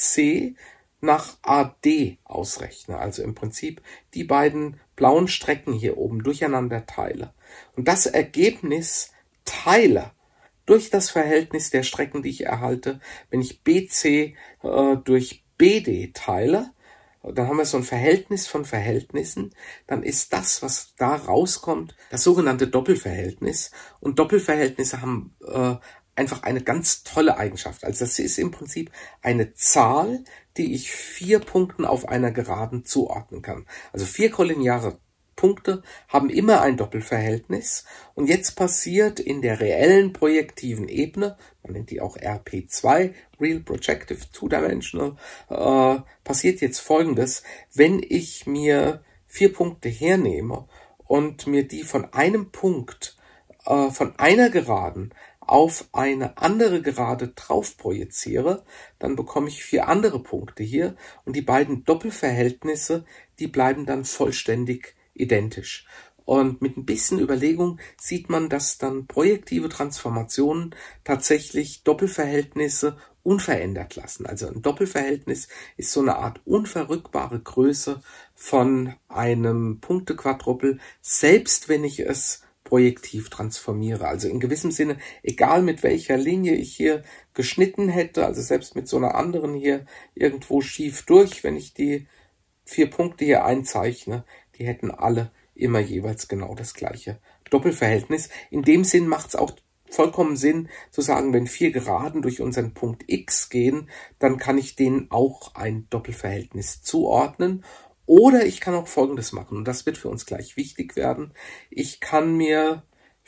AC nach AD ausrechne, also im Prinzip die beiden blauen Strecken hier oben durcheinander teile und das Ergebnis teile durch das Verhältnis der Strecken, die ich erhalte, wenn ich BC durch BD teile, dann haben wir so ein Verhältnis von Verhältnissen, dann ist das, was da rauskommt, das sogenannte Doppelverhältnis. Und Doppelverhältnisse haben einfach eine ganz tolle Eigenschaft. Also das ist im Prinzip eine Zahl, die ich 4 Punkten auf einer Geraden zuordnen kann. Also 4 kollineare Punkte haben immer ein Doppelverhältnis und jetzt passiert in der reellen projektiven Ebene, man nennt die auch RP2, Real Projective Two-Dimensional, passiert jetzt Folgendes, wenn ich mir 4 Punkte hernehme und mir die von einem Punkt, von einer Geraden auf eine andere Gerade drauf projiziere, dann bekomme ich 4 andere Punkte hier und die beiden Doppelverhältnisse, die bleiben dann vollständig identisch. Und mit ein bisschen Überlegung sieht man, dass dann projektive Transformationen tatsächlich Doppelverhältnisse unverändert lassen. Also ein Doppelverhältnis ist so eine Art unverrückbare Größe von einem Punktequadrupel, selbst wenn ich es projektiv transformiere. Also in gewissem Sinne, egal mit welcher Linie ich hier geschnitten hätte, also selbst mit so einer anderen hier irgendwo schief durch, wenn ich die 4 Punkte hier einzeichne, die hätten alle immer jeweils genau das gleiche Doppelverhältnis. In dem Sinn macht es auch vollkommen Sinn zu sagen, wenn 4 Geraden durch unseren Punkt X gehen, dann kann ich denen auch ein Doppelverhältnis zuordnen. Oder ich kann auch Folgendes machen, und das wird für uns gleich wichtig werden. Ich kann mir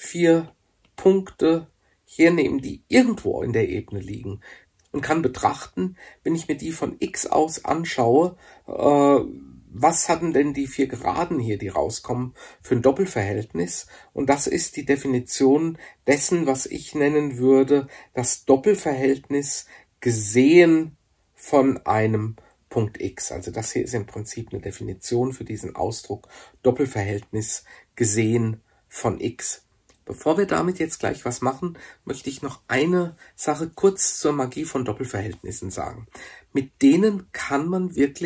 4 Punkte hernehmen, die irgendwo in der Ebene liegen und kann betrachten, wenn ich mir die von X aus anschaue, was hatten denn die 4 Geraden hier, die rauskommen, für ein Doppelverhältnis? Und das ist die Definition dessen, was ich nennen würde, das Doppelverhältnis gesehen von einem Punkt X. Also das hier ist im Prinzip eine Definition für diesen Ausdruck Doppelverhältnis gesehen von X. Bevor wir damit jetzt gleich was machen, möchte ich noch eine Sache kurz zur Magie von Doppelverhältnissen sagen. Mit denen kann man wirklich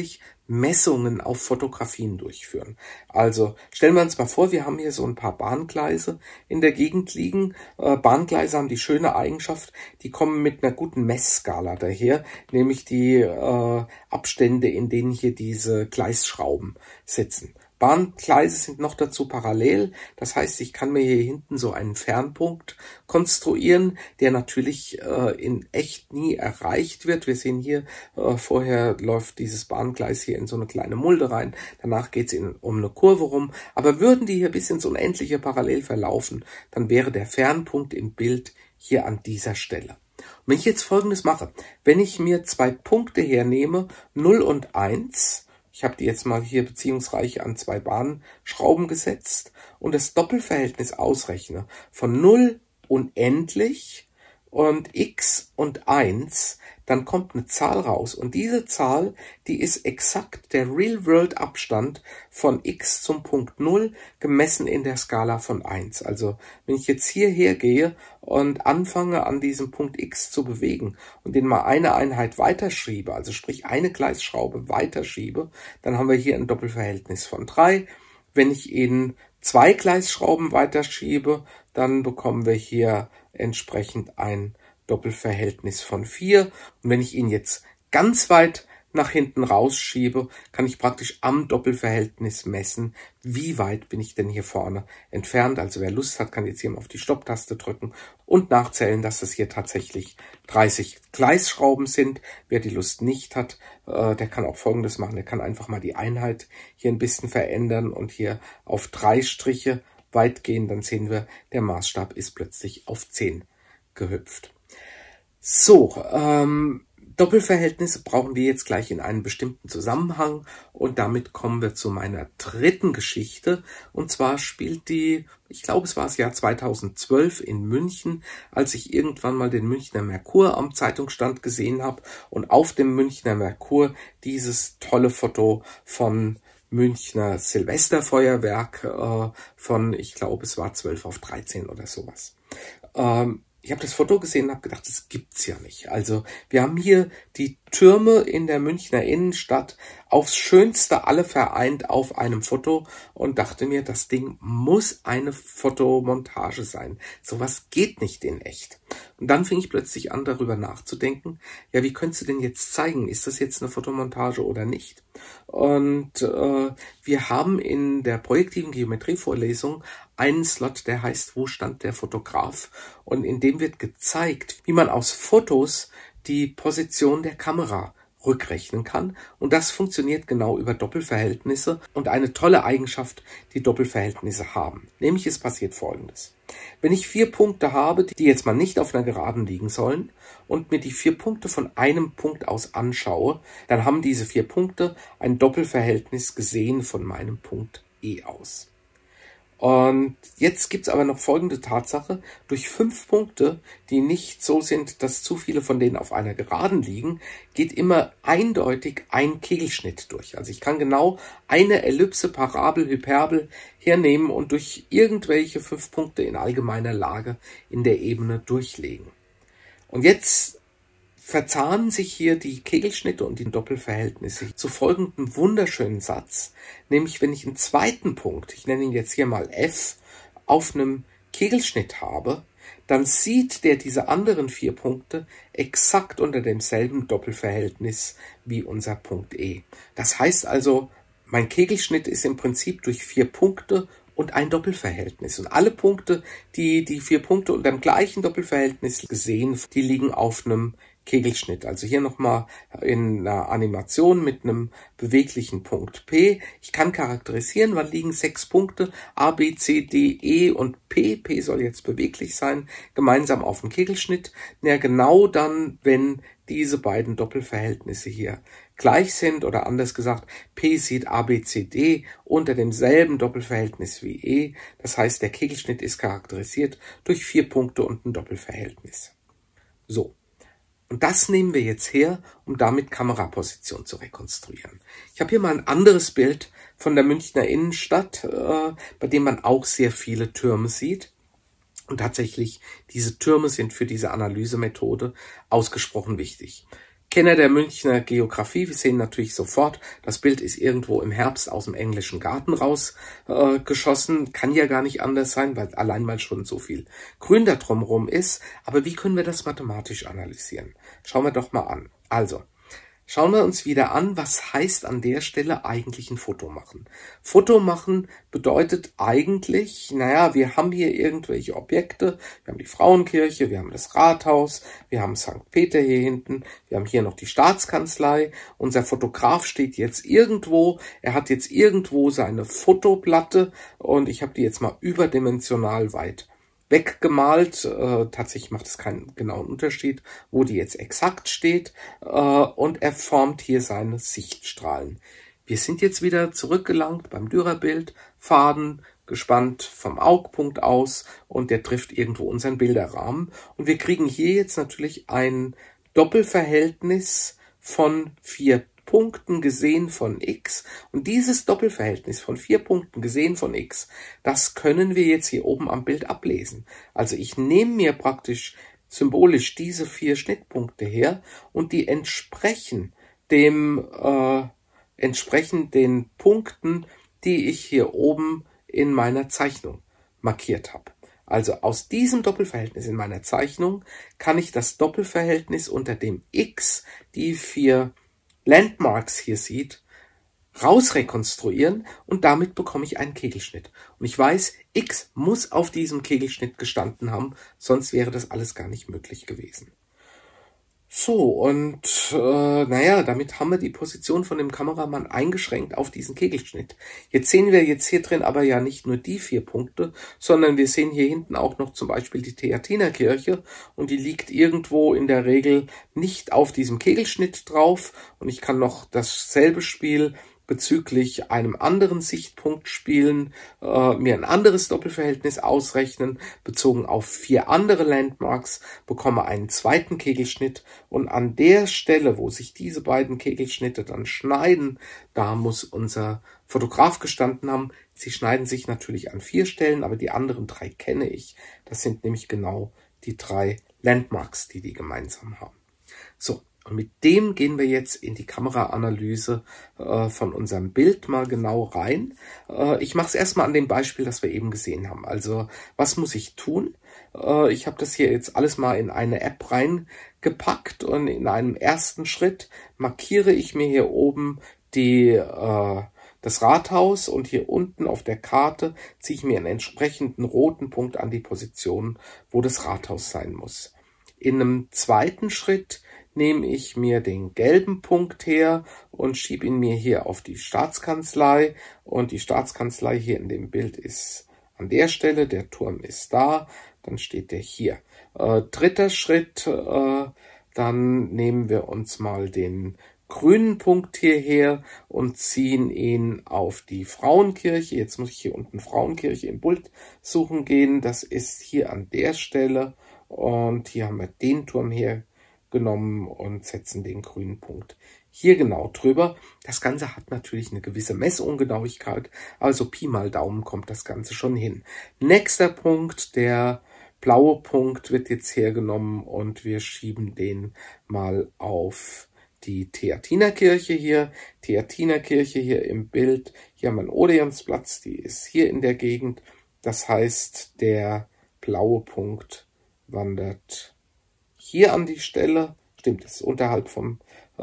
Messungen auf Fotografien durchführen. Also stellen wir uns mal vor, wir haben hier so ein paar Bahngleise in der Gegend liegen. Bahngleise haben die schöne Eigenschaft, die kommen mit einer guten Messskala daher, nämlich die Abstände, in denen hier diese Gleisschrauben sitzen. Bahngleise sind noch dazu parallel, das heißt, ich kann mir hier hinten so einen Fernpunkt konstruieren, der natürlich in echt nie erreicht wird. Wir sehen hier, vorher läuft dieses Bahngleis hier in so eine kleine Mulde rein, danach geht es um eine Kurve rum, aber würden die hier bis ins Unendliche parallel verlaufen, dann wäre der Fernpunkt im Bild hier an dieser Stelle. Und wenn ich jetzt Folgendes mache, wenn ich mir zwei Punkte hernehme, 0 und 1, ich habe die jetzt mal hier beziehungsreich an zwei Bahnschrauben gesetzt und das Doppelverhältnis ausrechne von 0 unendlich und x und 1, dann kommt eine Zahl raus. Und diese Zahl, die ist exakt der Real-World-Abstand von x zum Punkt 0 gemessen in der Skala von 1. Also wenn ich jetzt hierher gehe und anfange an diesem Punkt x zu bewegen und den mal eine Einheit weiterschiebe, also sprich eine Gleisschraube weiterschiebe, dann haben wir hier ein Doppelverhältnis von 3. Wenn ich ihn zwei Gleisschrauben weiterschiebe, dann bekommen wir hier entsprechend ein Doppelverhältnis von 4. Und wenn ich ihn jetzt ganz weit nach hinten rausschiebe, kann ich praktisch am Doppelverhältnis messen, wie weit bin ich denn hier vorne entfernt. Also wer Lust hat, kann jetzt hier mal auf die Stopptaste drücken und nachzählen, dass es hier tatsächlich 30 Gleisschrauben sind. Wer die Lust nicht hat, der kann auch Folgendes machen. Der kann einfach mal die Einheit hier ein bisschen verändern und hier auf 3 Striche weit gehen. Dann sehen wir, der Maßstab ist plötzlich auf 10 gehüpft. So, Doppelverhältnisse brauchen wir jetzt gleich in einem bestimmten Zusammenhang und damit kommen wir zu meiner dritten Geschichte. Und zwar spielt die, ich glaube es war das Jahr 2012 in München, als ich irgendwann mal den Münchner Merkur am Zeitungsstand gesehen habe und auf dem Münchner Merkur dieses tolle Foto von Münchner Silvesterfeuerwerk von, ich glaube es war 12:13 oder sowas. Ich habe das Foto gesehen und habe gedacht, das gibt's ja nicht. Also wir haben hier die Türme in der Münchner Innenstadt aufs Schönste alle vereint auf einem Foto und dachte mir, das Ding muss eine Fotomontage sein. Sowas geht nicht in echt. Und dann fing ich plötzlich an, darüber nachzudenken, ja, wie könntest du denn jetzt zeigen, ist das jetzt eine Fotomontage oder nicht? Und wir haben in der projektiven Geometrievorlesung einen Slot, der heißt, wo stand der Fotograf? Und in dem wird gezeigt, wie man aus Fotos die Position der Kamera rückrechnen kann. Und das funktioniert genau über Doppelverhältnisse und eine tolle Eigenschaft, die Doppelverhältnisse haben. Nämlich es passiert Folgendes. Wenn ich 4 Punkte habe, die jetzt mal nicht auf einer Geraden liegen sollen und mir die 4 Punkte von einem Punkt aus anschaue, dann haben diese 4 Punkte ein Doppelverhältnis gesehen von meinem Punkt E aus. Und jetzt gibt's aber noch folgende Tatsache. Durch 5 Punkte, die nicht so sind, dass zu viele von denen auf einer Geraden liegen, geht immer eindeutig ein Kegelschnitt durch. Also ich kann genau eine Ellipse, Parabel, Hyperbel hernehmen und durch irgendwelche 5 Punkte in allgemeiner Lage in der Ebene durchlegen. Und jetzt verzahnen sich hier die Kegelschnitte und die Doppelverhältnisse zu folgendem wunderschönen Satz, nämlich wenn ich einen zweiten Punkt, ich nenne ihn jetzt hier mal F, auf einem Kegelschnitt habe, dann sieht der diese anderen 4 Punkte exakt unter demselben Doppelverhältnis wie unser Punkt E. Das heißt also, mein Kegelschnitt ist im Prinzip durch 4 Punkte und ein Doppelverhältnis. Und alle Punkte, die 4 Punkte unter dem gleichen Doppelverhältnis gesehen, die liegen auf einem Kegelschnitt. Also hier nochmal in einer Animation mit einem beweglichen Punkt P. Ich kann charakterisieren, wann liegen 6 Punkte A, B, C, D, E und P. P soll jetzt beweglich sein, gemeinsam auf dem Kegelschnitt. Ja, genau dann, wenn diese beiden Doppelverhältnisse hier gleich sind oder anders gesagt, P sieht A, B, C, D unter demselben Doppelverhältnis wie E. Das heißt, der Kegelschnitt ist charakterisiert durch 4 Punkte und ein Doppelverhältnis. So. Und das nehmen wir jetzt her, um damit Kameraposition zu rekonstruieren. Ich habe hier mal ein anderes Bild von der Münchner Innenstadt, bei dem man auch sehr viele Türme sieht. Und tatsächlich, diese Türme sind für diese Analysemethode ausgesprochen wichtig. Kenner der Münchner Geografie, wir sehen natürlich sofort, das Bild ist irgendwo im Herbst aus dem englischen Garten rausgeschossen. Kann ja gar nicht anders sein, weil allein mal schon so viel Grün da drumherum ist. Aber wie können wir das mathematisch analysieren? Schauen wir doch mal an. Also, schauen wir uns wieder an, was heißt an der Stelle eigentlich ein Foto machen. Foto machen bedeutet eigentlich, naja, wir haben hier irgendwelche Objekte, wir haben die Frauenkirche, wir haben das Rathaus, wir haben St. Peter hier hinten, wir haben hier noch die Staatskanzlei, unser Fotograf steht jetzt irgendwo, er hat jetzt irgendwo seine Fotoplatte und ich habe die jetzt mal überdimensional weit weggemalt. Tatsächlich macht es keinen genauen Unterschied, wo die jetzt exakt steht. Und er formt hier seine Sichtstrahlen. Wir sind jetzt wieder zurückgelangt beim Dürerbild, Faden gespannt vom Augpunkt aus und der trifft irgendwo unseren Bilderrahmen. Und wir kriegen hier jetzt natürlich ein Doppelverhältnis von 4 Punkten gesehen von x und dieses Doppelverhältnis von 4 Punkten gesehen von x, das können wir jetzt hier oben am Bild ablesen. Also ich nehme mir praktisch symbolisch diese 4 Schnittpunkte her und die entsprechen den Punkten, die ich hier oben in meiner Zeichnung markiert habe. Also aus diesem Doppelverhältnis in meiner Zeichnung kann ich das Doppelverhältnis unter dem x, die 4 Landmarks hier sieht, rausrekonstruieren und damit bekomme ich einen Kegelschnitt. Und ich weiß, x muss auf diesem Kegelschnitt gestanden haben, sonst wäre das alles gar nicht möglich gewesen. So, und naja, damit haben wir die Position von dem Kameramann eingeschränkt auf diesen Kegelschnitt. Jetzt sehen wir jetzt hier drin aber ja nicht nur die 4 Punkte, sondern wir sehen hier hinten auch noch zum Beispiel die Theatinerkirche und die liegt irgendwo in der Regel nicht auf diesem Kegelschnitt drauf und ich kann noch dasselbe Spiel bezüglich einem anderen Sichtpunkt spielen, mir ein anderes Doppelverhältnis ausrechnen, bezogen auf 4 andere Landmarks, bekomme einen zweiten Kegelschnitt und an der Stelle, wo sich diese beiden Kegelschnitte dann schneiden, da muss unser Fotograf gestanden haben. Sie schneiden sich natürlich an 4 Stellen, aber die anderen 3 kenne ich. Das sind nämlich genau die 3 Landmarks, die gemeinsam haben. So. Und mit dem gehen wir jetzt in die Kameraanalyse von unserem Bild mal genau rein. Ich mache es erstmal an dem Beispiel, das wir eben gesehen haben. Also was muss ich tun? Ich habe das hier jetzt alles mal in eine App reingepackt und in einem ersten Schritt markiere ich mir hier oben das Rathaus und hier unten auf der Karte ziehe ich mir einen entsprechenden roten Punkt an die Position, wo das Rathaus sein muss. In einem zweiten Schritt nehme ich mir den gelben Punkt her und schiebe ihn mir hier auf die Staatskanzlei und die Staatskanzlei hier in dem Bild ist an der Stelle, der Turm ist da, dann steht der hier. Dritter Schritt, dann nehmen wir uns mal den grünen Punkt hierher und ziehen ihn auf die Frauenkirche. Jetzt muss ich hier unten Frauenkirche im Bild suchen gehen, das ist hier an der Stelle und hier haben wir den Turm hier genommen und setzen den grünen Punkt hier genau drüber. Das Ganze hat natürlich eine gewisse Messungenauigkeit, also Pi mal Daumen kommt das Ganze schon hin. Nächster Punkt, der blaue Punkt wird jetzt hergenommen und wir schieben den mal auf die Theatinerkirche hier. Theatinerkirche hier im Bild, hier haben wir einen Odeonsplatz, die ist hier in der Gegend. Das heißt, der blaue Punkt wandert hier an die Stelle, stimmt, das ist unterhalb vom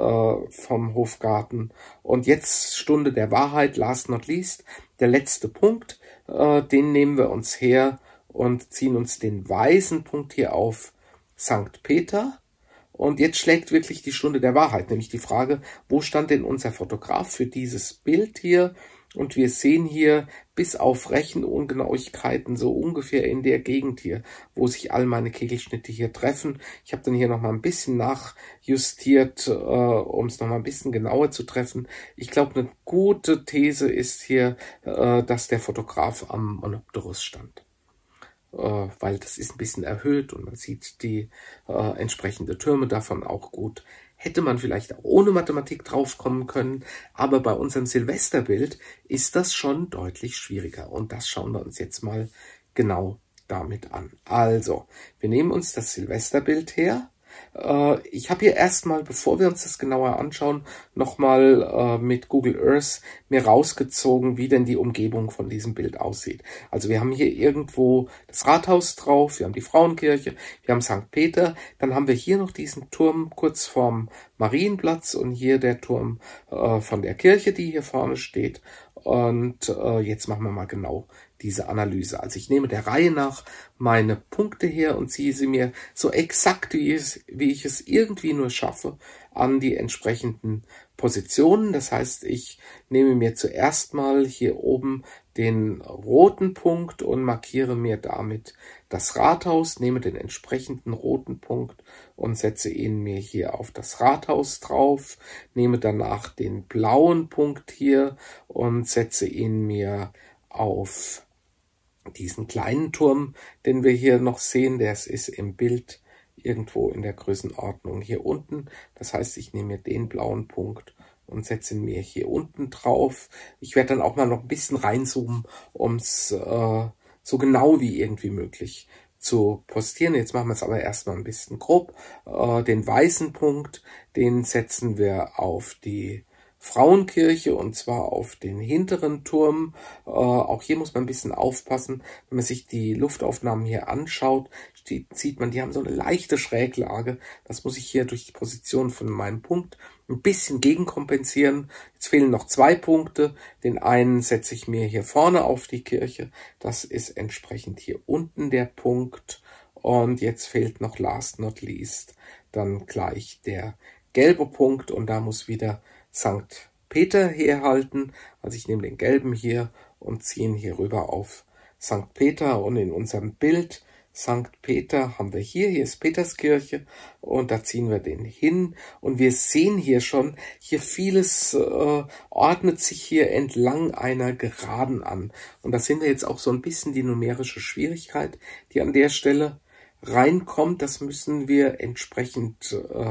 Hofgarten. Und jetzt Stunde der Wahrheit, last not least, der letzte Punkt, den nehmen wir uns her und ziehen uns den weißen Punkt hier auf St. Peter. Und jetzt schlägt wirklich die Stunde der Wahrheit, nämlich die Frage, wo stand denn unser Fotograf für dieses Bild hier? Und wir sehen hier bis auf Rechenungenauigkeiten so ungefähr in der Gegend hier, wo sich all meine Kegelschnitte hier treffen. Ich habe dann hier nochmal ein bisschen nachjustiert, um es nochmal ein bisschen genauer zu treffen. Ich glaube, eine gute These ist hier, dass der Fotograf am Monopterus stand. Weil das ist ein bisschen erhöht und man sieht die entsprechende Türme davon auch gut. Hätte man vielleicht auch ohne Mathematik draufkommen können, aber bei unserem Silvesterbild ist das schon deutlich schwieriger und das schauen wir uns jetzt mal genau damit an. Also, wir nehmen uns das Silvesterbild her Ich habe hier erstmal, bevor wir uns das genauer anschauen, nochmal mit Google Earth mir rausgezogen, wie denn die Umgebung von diesem Bild aussieht. Also wir haben hier irgendwo das Rathaus drauf, wir haben die Frauenkirche, wir haben St. Peter, dann haben wir hier noch diesen Turm kurz vorm Marienplatz und hier der Turm von der Kirche, die hier vorne steht. Und jetzt machen wir mal genau diese Analyse. Also ich nehme der Reihe nach meine Punkte her und ziehe sie mir so exakt, wie ich es irgendwie nur schaffe, an die entsprechenden Positionen. Das heißt, ich nehme mir zuerst mal hier oben den roten Punkt und markiere mir damit das Rathaus, nehme den entsprechenden roten Punkt und setze ihn mir hier auf das Rathaus drauf, nehme danach den blauen Punkt hier und setze ihn mir auf diesen kleinen Turm, den wir hier noch sehen. Der ist im Bild irgendwo in der Größenordnung hier unten. Das heißt, ich nehme mir den blauen Punkt und setze ihn mir hier unten drauf. Ich werde dann auch mal noch ein bisschen reinzoomen, um es so genau wie irgendwie möglich zu postieren. Jetzt machen wir es aber erstmal ein bisschen grob. Den weißen Punkt, den setzen wir auf die Frauenkirche und zwar auf den hinteren Turm. Auch hier muss man ein bisschen aufpassen. Wenn man sich die Luftaufnahmen hier anschaut, sieht man, die haben so eine leichte Schräglage. Das muss ich hier durch die Position von meinem Punkt ein bisschen gegenkompensieren. Jetzt fehlen noch 2 Punkte. Den einen setze ich mir hier vorne auf die Kirche. Das ist entsprechend hier unten der Punkt. Und jetzt fehlt noch last not least dann gleich der gelbe Punkt und da muss wieder St. Peter herhalten. Also ich nehme den gelben hier und ziehe ihn hier rüber auf St. Peter und in unserem Bild St. Peter haben wir hier ist Peterskirche und da ziehen wir den hin und wir sehen hier schon, hier vieles ordnet sich hier entlang einer Geraden an und da sehen wir jetzt auch so ein bisschen die numerische Schwierigkeit, die an der Stelle reinkommt. Das müssen wir entsprechend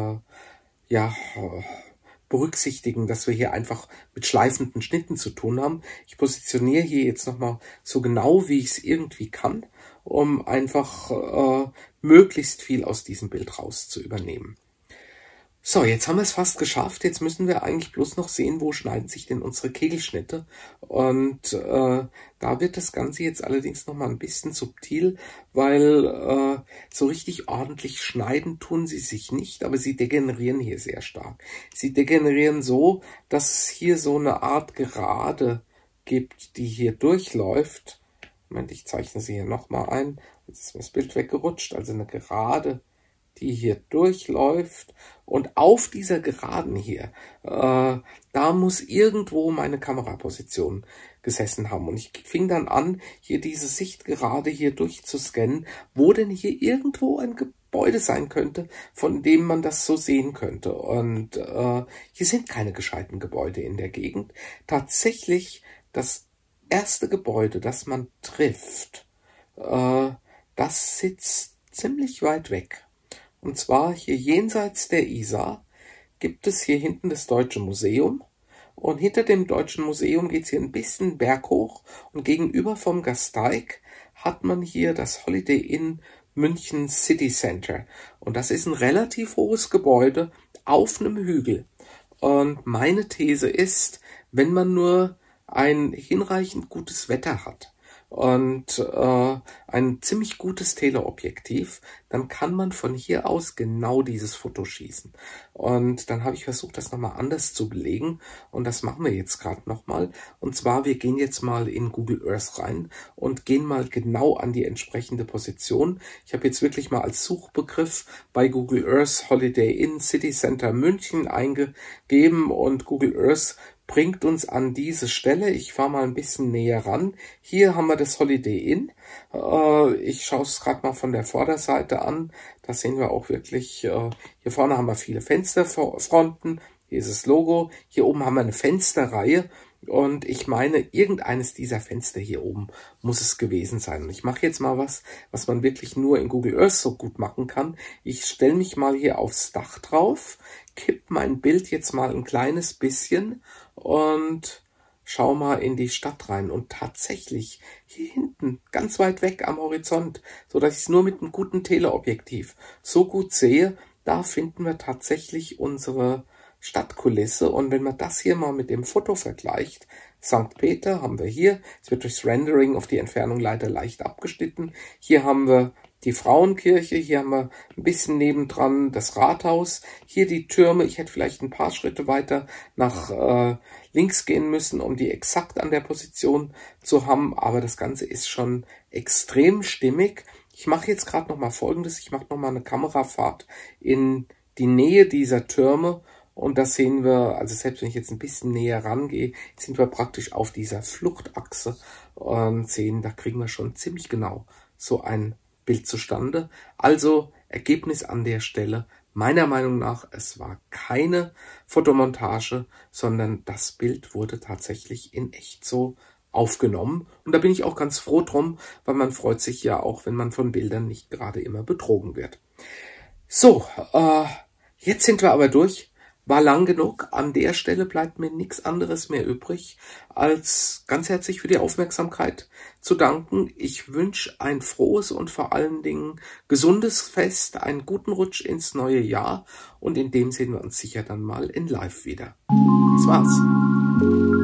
berücksichtigen, dass wir hier einfach mit schleifenden Schnitten zu tun haben. Ich positioniere hier jetzt nochmal so genau, wie ich es irgendwie kann, um einfach möglichst viel aus diesem Bild raus zu übernehmen. So, jetzt haben wir es fast geschafft. Jetzt müssen wir eigentlich bloß noch sehen, wo schneiden sich denn unsere Kegelschnitte. Und da wird das Ganze jetzt allerdings nochmal ein bisschen subtil, weil so richtig ordentlich schneiden tun sie sich nicht, aber sie degenerieren hier sehr stark. Sie degenerieren so, dass es hier so eine Art Gerade gibt, die hier durchläuft. Moment, ich zeichne sie hier nochmal ein. Jetzt ist mir das Bild weggerutscht. Also eine Gerade, die hier durchläuft und auf dieser Geraden hier, da muss irgendwo meine Kameraposition gesessen haben und ich fing dann an, hier diese Sichtgerade hier durchzuscannen, wo denn hier irgendwo ein Gebäude sein könnte, von dem man das so sehen könnte und hier sind keine gescheiten Gebäude in der Gegend. Tatsächlich das erste Gebäude, das man trifft, das sitzt ziemlich weit weg. Und zwar hier jenseits der Isar gibt es hier hinten das Deutsche Museum. Und hinter dem Deutschen Museum geht es hier ein bisschen berghoch. Und gegenüber vom Gasteig hat man hier das Holiday Inn München City Center. Und das ist ein relativ hohes Gebäude auf einem Hügel. Und meine These ist, wenn man nur ein hinreichend gutes Wetter hat und ein ziemlich gutes Teleobjektiv, dann kann man von hier aus genau dieses Foto schießen. Und dann habe ich versucht, das nochmal anders zu belegen und das machen wir jetzt gerade nochmal. Und zwar, wir gehen jetzt mal in Google Earth rein und gehen mal genau an die entsprechende Position. Ich habe jetzt wirklich mal als Suchbegriff bei Google Earth Holiday Inn City Center München eingegeben und Google Earth bringt uns an diese Stelle. Ich fahre mal ein bisschen näher ran. Hier haben wir das Holiday Inn. Ich schaue es gerade mal von der Vorderseite an. Da sehen wir auch wirklich, hier vorne haben wir viele Fensterfronten. Hier ist das Logo. Hier oben haben wir eine Fensterreihe. Und ich meine, irgendeines dieser Fenster hier oben muss es gewesen sein. Und ich mache jetzt mal was man wirklich nur in Google Earth so gut machen kann. Ich stelle mich mal hier aufs Dach drauf, kipp mein Bild jetzt mal ein kleines bisschen und schau mal in die Stadt rein. Und tatsächlich hier hinten, ganz weit weg am Horizont, so dass ich es nur mit einem guten Teleobjektiv so gut sehe, da finden wir tatsächlich unsere Stadtkulisse. Und wenn man das hier mal mit dem Foto vergleicht, St. Peter haben wir hier, es wird durchs Rendering auf die Entfernung leider leicht abgeschnitten. Hier haben wir die Frauenkirche, hier haben wir ein bisschen nebendran das Rathaus, hier die Türme. Ich hätte vielleicht ein paar Schritte weiter nach links gehen müssen, um die exakt an der Position zu haben, aber das Ganze ist schon extrem stimmig. Ich mache jetzt gerade noch mal Folgendes, ich mache noch mal eine Kamerafahrt in die Nähe dieser Türme und da sehen wir, also selbst wenn ich jetzt ein bisschen näher rangehe, sind wir praktisch auf dieser Fluchtachse und sehen, da kriegen wir schon ziemlich genau so ein Bild zustande. Also Ergebnis an der Stelle, meiner Meinung nach, es war keine Fotomontage, sondern das Bild wurde tatsächlich in echt so aufgenommen. Und da bin ich auch ganz froh drum, weil man freut sich ja auch, wenn man von Bildern nicht gerade immer betrogen wird. So, jetzt sind wir aber durch. War lang genug. An der Stelle bleibt mir nichts anderes mehr übrig, als ganz herzlich für die Aufmerksamkeit zu danken. Ich wünsche ein frohes und vor allen Dingen gesundes Fest, einen guten Rutsch ins neue Jahr und in dem sehen wir uns sicher dann mal in Live wieder. Das war's.